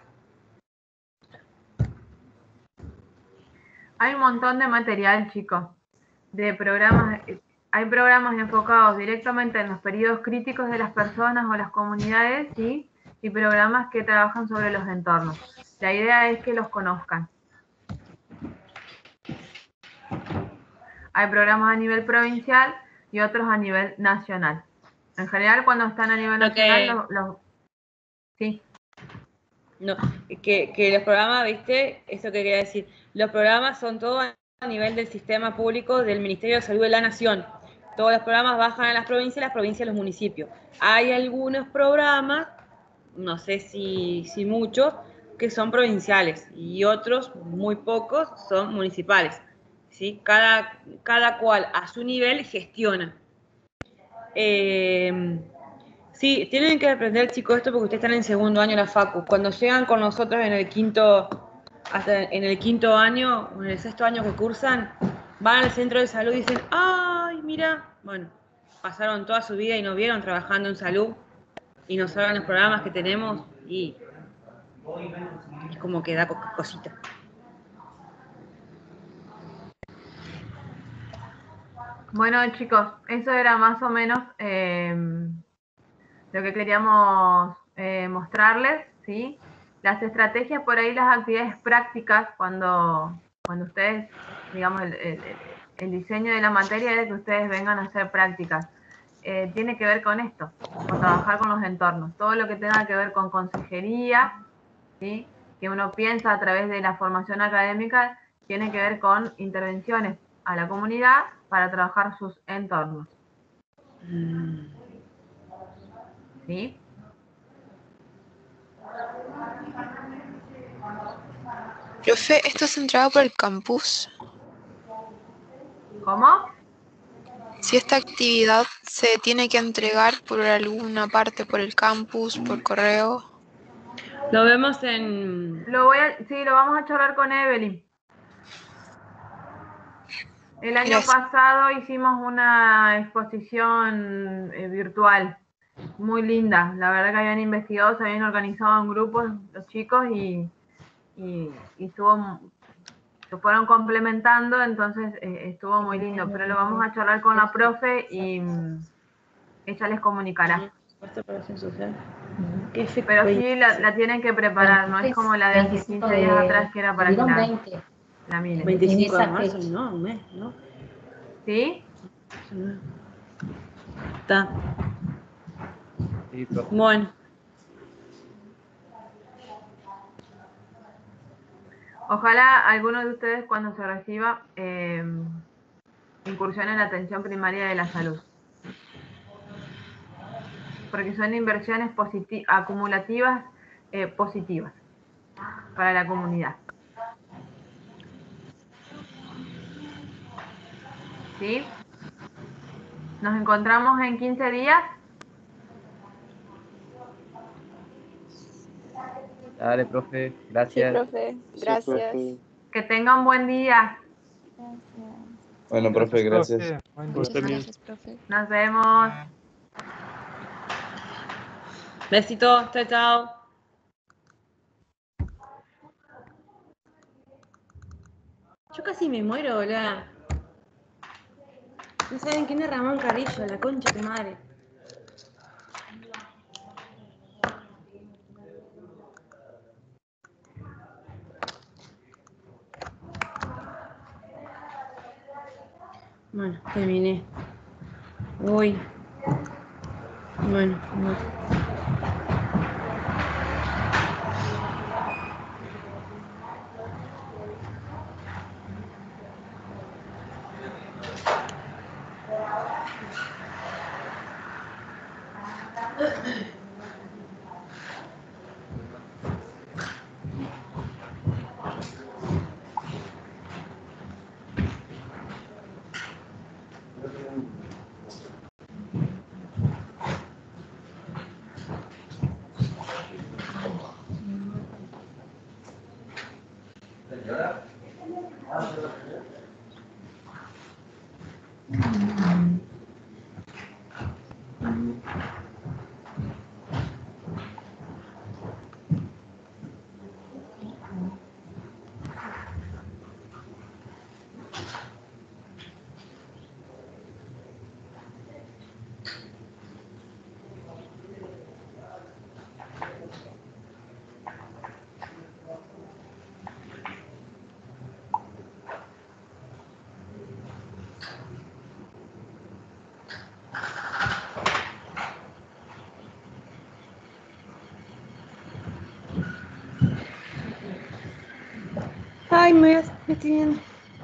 hay un montón de material, chicos, de programas. Hay programas enfocados directamente en los periodos críticos de las personas o las comunidades, ¿sí? Y programas que trabajan sobre los entornos. La idea es que los conozcan. Hay programas a nivel provincial y otros a nivel nacional. En general, cuando están a nivel Lo nacional, que, los, los sí. no, que, que los programas, ¿viste? Eso que quería decir. Los programas son todos a nivel del sistema público del Ministerio de Salud de la Nación. Todos los programas bajan a las provincias, las provincias a los municipios. Hay algunos programas, no sé si, si muchos, que son provinciales y otros, muy pocos, son municipales. ¿Sí? Cada, cada cual a su nivel gestiona. Eh, sí, tienen que aprender, chicos, esto porque ustedes están en segundo año de la facu. Cuando llegan con nosotros en el quinto, hasta en el quinto año, o en el sexto año que cursan, van al centro de salud y dicen, ay, mira, bueno, pasaron toda su vida y nos vieron trabajando en salud y nos saben los programas que tenemos y es como que da cosita. Bueno, chicos, eso era más o menos eh, lo que queríamos eh, mostrarles, ¿sí? Las estrategias, por ahí las actividades prácticas, cuando, cuando ustedes, digamos, el, el, el diseño de la materia es que ustedes vengan a hacer prácticas. Eh, tiene que ver con esto, con trabajar con los entornos. Todo lo que tenga que ver con consejería, ¿sí? Que uno piensa a través de la formación académica, tiene que ver con intervenciones a la comunidad para trabajar sus entornos. ¿Sí? Profe, ¿esto es centrado por el campus? ¿Cómo? Si esta actividad se tiene que entregar por alguna parte, por el campus, por correo. Lo vemos en... Lo voy a, sí, lo vamos a charlar con Evelyn. El año Gracias. pasado hicimos una exposición eh, virtual, muy linda. La verdad que habían investigado, se habían organizado en grupos los chicos y, y, y estuvo, se fueron complementando, entonces eh, estuvo muy lindo. Pero lo vamos a charlar con la profe y mm, ella les comunicará. Pero sí la, la tienen que preparar, no es como la de hace quince días atrás que era para que la, la miren. veinticinco de marzo, no, un mes, ¿no? ¿Sí? Está. Sí, profe. Bueno. Ojalá alguno de ustedes cuando se reciba eh, incursione en la atención primaria de la salud. Porque son inversiones positi- acumulativas eh, positivas para la comunidad. ¿Sí? Nos encontramos en quince días. Dale, profe. Sí, Gracias. profe. Sí, Gracias. profe. Que tengan buen día. Gracias. Bueno, profe, gracias. Vos Muchas también. gracias, profe. Nos vemos. Besitos, chao, chao. Yo casi me muero, boludo. No saben quién es Ramón Carrillo, la concha de tu madre. Bueno, terminé. Uy. Bueno, bueno. Ay, me, me estoy viendo.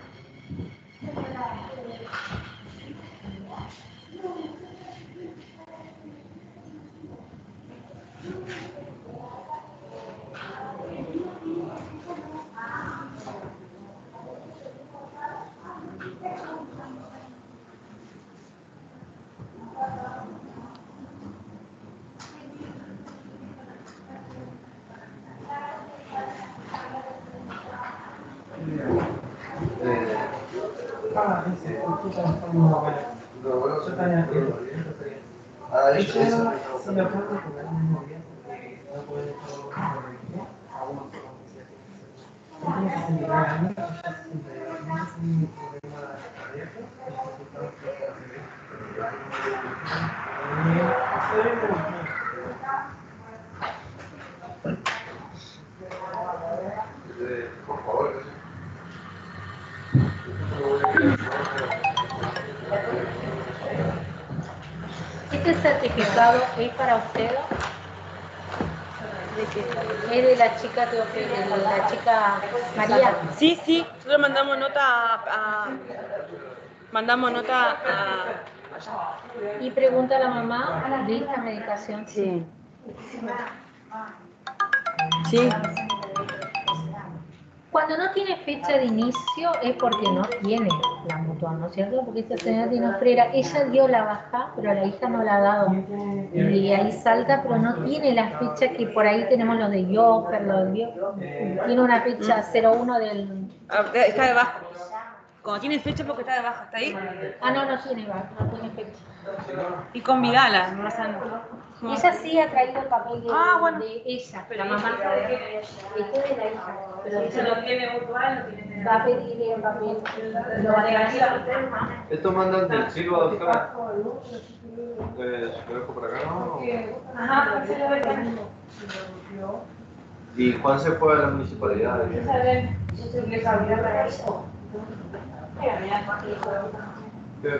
¿Este certificado es para usted? ¿De qué? Es de la chica, de la chica María. Sí, sí, nosotros mandamos nota a, a- mandamos nota a... Y pregunta a la mamá de esta medicación. Sí. Sí. Cuando no tiene fecha de inicio es porque no tiene la mutua, ¿no es cierto? Porque esta señora tiene Dinofrera, ella dio la baja, pero la hija no la ha dado. Y ahí salta, pero no tiene la fecha que por ahí tenemos los de Joker, los de tiene una fecha cero uno del... Ah, está debajo. Cuando tiene fecha porque está debajo, ¿está ahí? Ah, no, no tiene, no tiene fecha. Y con Vidala, no sé. Ella sí ha traído el papel de, ah, bueno. de ella, la mamá de, este de la hija. Pero si lo tiene virtual, lo tiene. Va a pedir el papel. Lo va a negar. ¿Esto mandan del Silva, doctora? Eh, ¿Se lo dejo por acá? ¿No? Ajá, se lo ve. ¿Y Juan se fue a la municipalidad? Yo sé que sabía para eso. ¿Qué?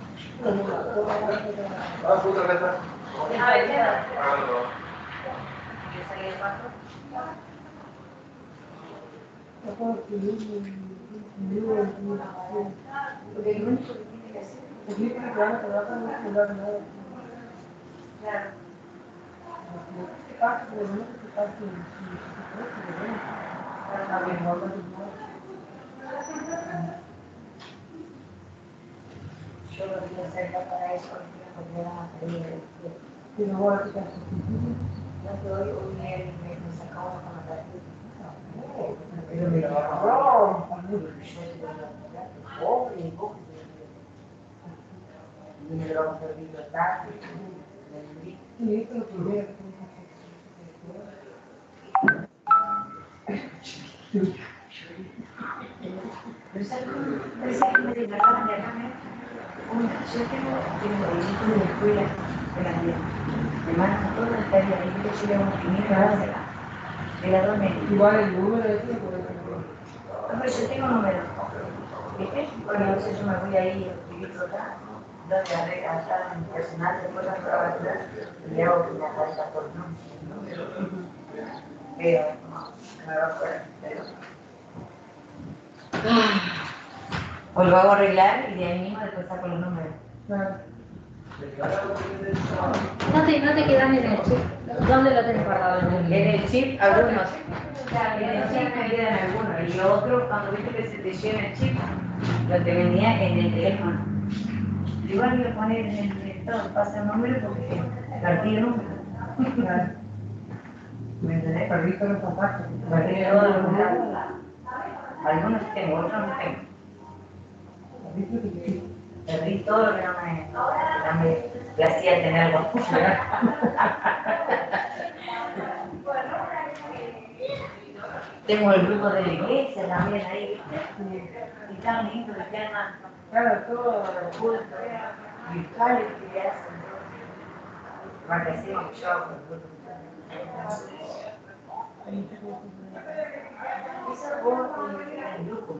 Ah, puta, acá está. Hágalo. Porque el único que tiene que hacer es que el programa te va a poner el celular nuevo. Claro. ¿Qué pasa? Pero bueno, ¿qué pasa? Si se puede, está bien, no yo lo quiero hacer para eso, porque me van a pedir el tiempo. Y luego ahora te haces. No te doy un mail, me sacamos con la tarjeta. Pero me dijo, no, yo te lo voy a y vos y me lo vamos a servir los datos. Y esto es lo primero que pero ¿sabes cómo? Parece que me declaraban de acá, yo tengo, tengo hijos de la escuela de la vida. Me mandan todas las tareas, y yo llevo un primer grado de la de la dos media. Igual el número de eso, no, pero yo tengo un número. ¿Viste? Bueno, a veces yo me voy ahí a escribirlo acá, donde arregla hasta mi personal, después la prueba y le hago que me aparezca por nombre. Pero, no, me va a poder. O lo hago arreglar y de ahí mismo después saco los números. Claro. No te, no te quedas en el chip. ¿Dónde lo tenés guardado? En el, en el chip, algunos. En el chip me quedan algunos. Y otro, cuando viste que se te llena el chip, lo te venía en el teléfono. Igual voy a poner en el teléfono, pasa el número porque perdí el número. Claro. ¿Me entendés? Perdiste los contactos. Perdí todos los contactos. Algunos tengo, otros no tengo. Perdí todo lo que no me, no me, me hacía tener algo. Tengo el grupo de la iglesia también ahí, ¿viste? Y tan lindo que quedan, claro, todo el culto, virtuales que hacen. Más que hacemos yo con el grupo. Esa voz el grupo,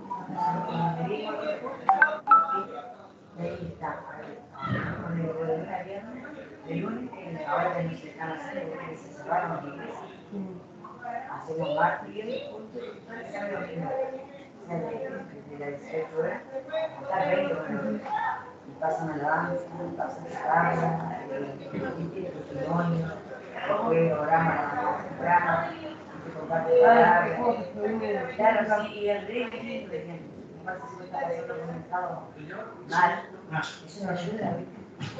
ahí está, con el de lunes a viernes, de lunes, ahora que nos están haciendo, porque se cerraron las iglesias. Hacemos martes y viernes juntos, y sabe lo que de las dieciocho horas hasta veinte horas. Y pasan alabanza, pasan charla, el testimonio, después oramos a la temprana. Claro, sí, y el río, por ejemplo, aparte si me está pasando con un estado mal, eso me ayuda, ¿viste?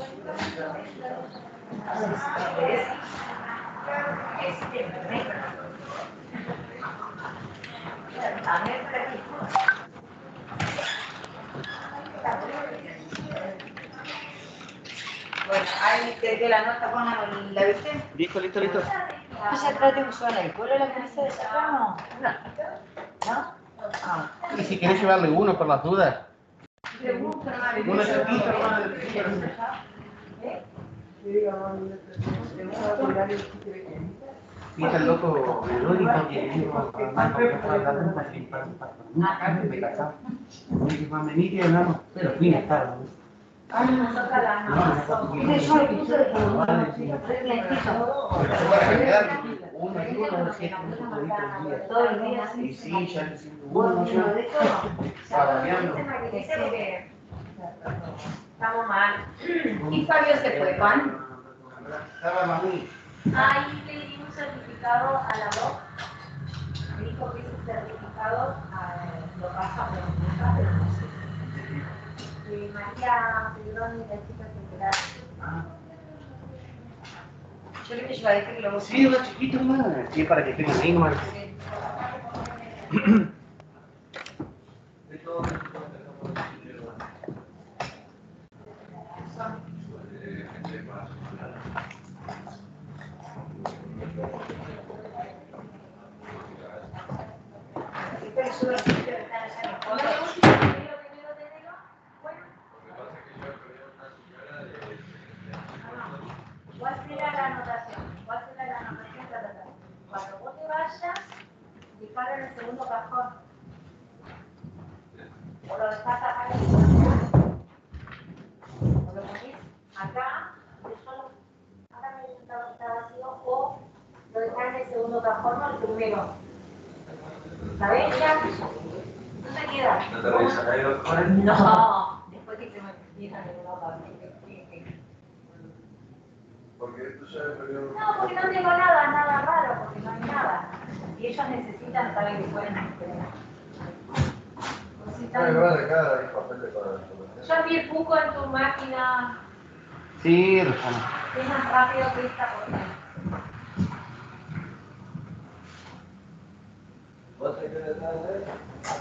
A ver si te interesa. Es siempre, también para aquí. Bueno, ahí que, que la nota pongan la viste. Listo, listo, listo. ¿Tú ya trate un solo alcohol a la cabeza de sacar? No. ¿No? Ah. ¿Y si querés llevarle uno por las dudas? Una chiquita, ¿Eh? Y es el loco, el único que vino a hablar con la gente para me casaba. Me dijo, venite y hablamos, pero fui a estar. Ah, nosotros la no. Mire, yo le puse de todo. Uno y uno, siete, todos los días. Y sí, ya le siento uno, ya. Estamos mal. ¿Y Fabio se fue, Juan? Estaba más muy. Ahí le di un certificado a la voz. Me dijo que ese certificado pasado a, lo pasa por mi hija, pero no sé. Y María Pedrón y la chica que queda. Ah. Yo le voy a llevar este globo. Sí, uno chiquito más. Sí, para que tengan ahí nomás. ¿Cuál será la anotación? ¿Cuál será la anotación? Cuando vos te vayas, dispara en el segundo cajón. O lo dejás acá en el segundo cajón. O lo ponés acá, de solo, acá me está, está vacío, o lo dejás en el segundo cajón o el primero. ¿Sabés ya? No te queda. ¿No te revisan ahí los cojones? No, después que se me fijan en una parte. Porque tú sabes, pero... No, porque no tengo nada, nada raro, porque no hay nada. Y ellos necesitan saber que pueden esperar. Ay, vale, cada hay papel de para... Yo vi el puco en tu máquina. Sí, Rosana. Es más rápido que esta cosa. ¿Vos te querés dar de eso?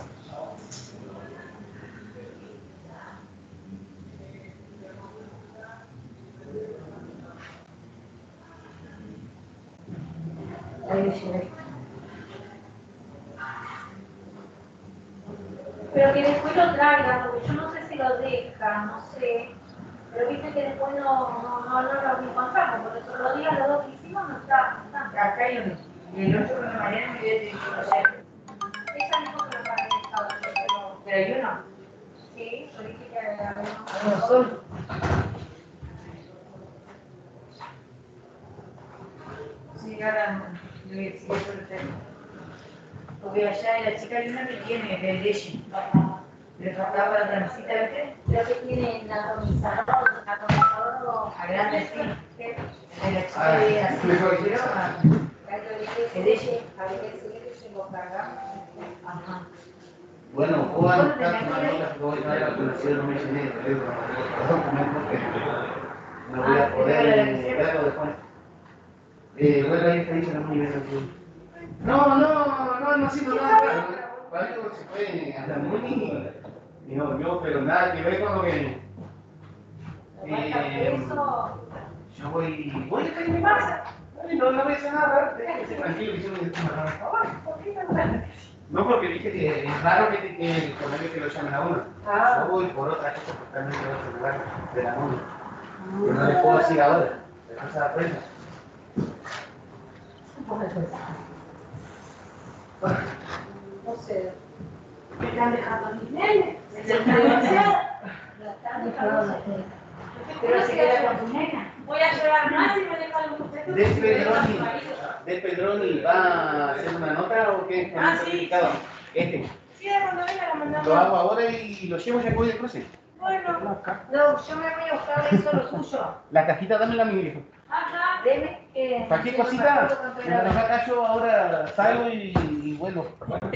Pero que después lo traiga, porque yo no sé si lo deja, no sé. Pero viste que después no, no, no, no lo encontramos, porque el otro día los dos que hicimos no está, no está. Acá hay uno. Y el otro con la Mariana me había dicho ayer. Ella dijo que lo había dejado, pero... Pero hay uno. Sí, yo dije que habíamos... Uno solo. Sí, ahora le voy a decir eso el tema. Porque allá la chica hay una que tiene de leche. Le faltaba la transita, ¿viste? Lo que tiene el atomizador, atomizador o... A grande, sí. ¿Qué? De la chica de así, pero a... El leche, a ver qué se lo cargamos. Ajá. Bueno, Juan, está tomando notas que voy a traer a conocido no me llené de teléfono, los documentos que no voy a poder verlo después. Eh, bueno, ahí está, dice, no me llené No, no, no, no ha sido nada raro. Para algo se fue hasta muy... Dijo yo, pero nada que ver con lo que... Eh, yo voy... Voy a estar en mi casa. No, no voy a hacer nada raro. Déjese tranquilo, que yo no voy a hacer nada raro. No, porque dije que es raro que, que, que, que lo llamen a uno. Ah. Yo voy por otra cosa totalmente de otro lugar de la uno. Yo no les puedo decir ahora. Le pasa la prensa. No sé. ¿Me están dejando a mis nenes? ¿Me están dejando? ¿Me están dejando? Pero se queda con tu nena. Voy a llorar más y me dejan ustedes. ¿De Pedroni, ¿De Pedroni va a hacer una nota o qué? Ah, sí. Certificado. Este. Sí, cuando venga la mandamos. Lo hago ahora y lo llevo ya que voy de cruce. Bueno. No, yo me voy a buscar eso lo suyo. La cajita dámela a mi viejo. Ajá. Deme que... Cualquier cosita, mientras acá yo ahora salgo y, y vuelvo.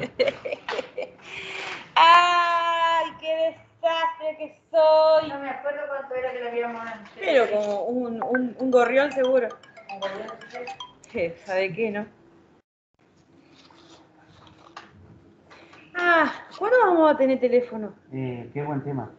¡Ay, qué desastre que soy! No me acuerdo cuánto era que le habíamos dado. Pero como un, un, un gorrión seguro. ¿Un gorrión? Sí, ¿sabe qué, no? Ah, ¿cuándo vamos a tener teléfono? Eh, qué buen tema.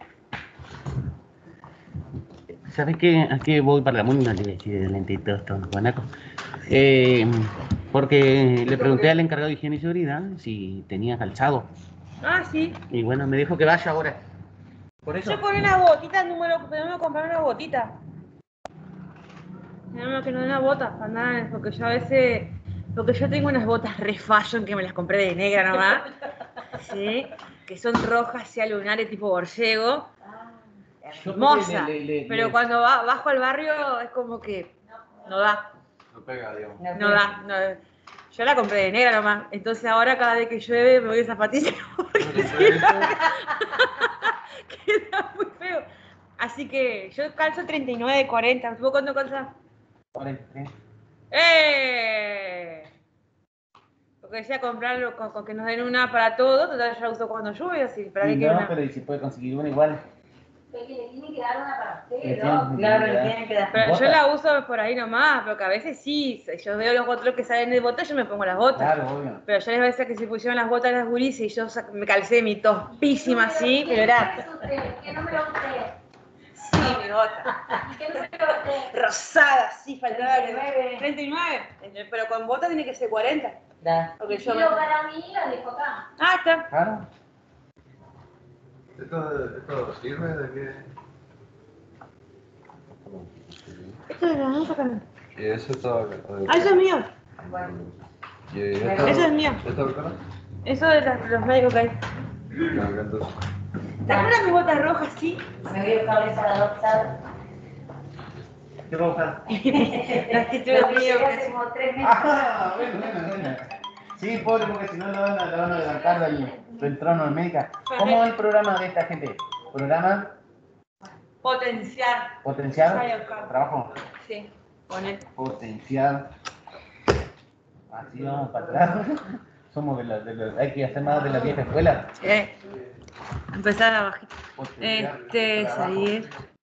¿Sabes qué? ¿A qué voy para la música? Le voy a decir de lente y todo esto, guanaco. Eh, porque le pregunté al encargado de higiene y seguridad si tenía calzado. Ah, sí. Y bueno, me dijo que vaya ahora. Por eso. Yo con unas botitas, número, tenemos que comprar una botita. Tenemos que no una bota, para nada, porque yo a veces, porque yo tengo unas botas re fashion que me las compré de negra nomás, sí, que son rojas y lunares tipo borcego, hermosa, le- le- le- pero le- cuando va, bajo al barrio es como que no da, No pega, digamos. no da, no, yo la compré de negra nomás, entonces ahora cada vez que llueve me voy de zapatillas porque queda muy feo. Así que yo calzo treinta y nueve, cuarenta. ¿Vos cuánto calzas? cuarenta y tres. ¡Eh! Porque decía comprarlo con, con que nos den una para todo, total ya la uso cuando llueve, así, para Sí, que quiero no, una. pero ¿y si puede conseguir una igual? Es que le tienen que dar una para Le ustedes, tienen- ¿no? le Claro, tienen le que dar. tienen que dar. Pero yo ¿Botas? la uso por ahí nomás, porque a veces sí, yo veo los botas que salen de botas, yo me pongo las botas. Claro, obvio. Pero yo les voy a decir que se pusieron las botas las gurises y yo sac- me calcé mi tospísima así, pero era. ¿Qué número usted? Sí, mi bota. ¿Qué número usted? Rosada, sí, faltaba que- treinta y nueve. treinta y nueve. Pero con botas tiene que ser cuarenta. Da. Porque Y yo me... lo para mí lo dejo acá. Ah, está. Claro. ¿Esto, esto sirve de qué? Esto es la música. Y eso está. Ah, eso es mío. ¿Y esto, Eso es mío. ¿Esto acá? Eso de las- los médicos que hay. Acá entonces. ¿Te acuerdas mis botas rojas, sí? Me voy a buscar esa adoptada. ¿Qué va a buscar? Las que tuve Lo que mío. llegué hace como tres meses. Ah, bueno, bueno, bueno. Sí, pobre, porque si no la van a, la van a adelantar del, del trono de médica. ¿Cómo es el programa de esta gente? ¿Programa Potenciar. potenciar Vaya a buscar. trabajo? Sí, poner. Potenciar. Así vamos para atrás. Somos de la, de la, hay que hacer más de la vieja escuela. Eh, empezar a bajito. Potenciar Este, trabajo. salir.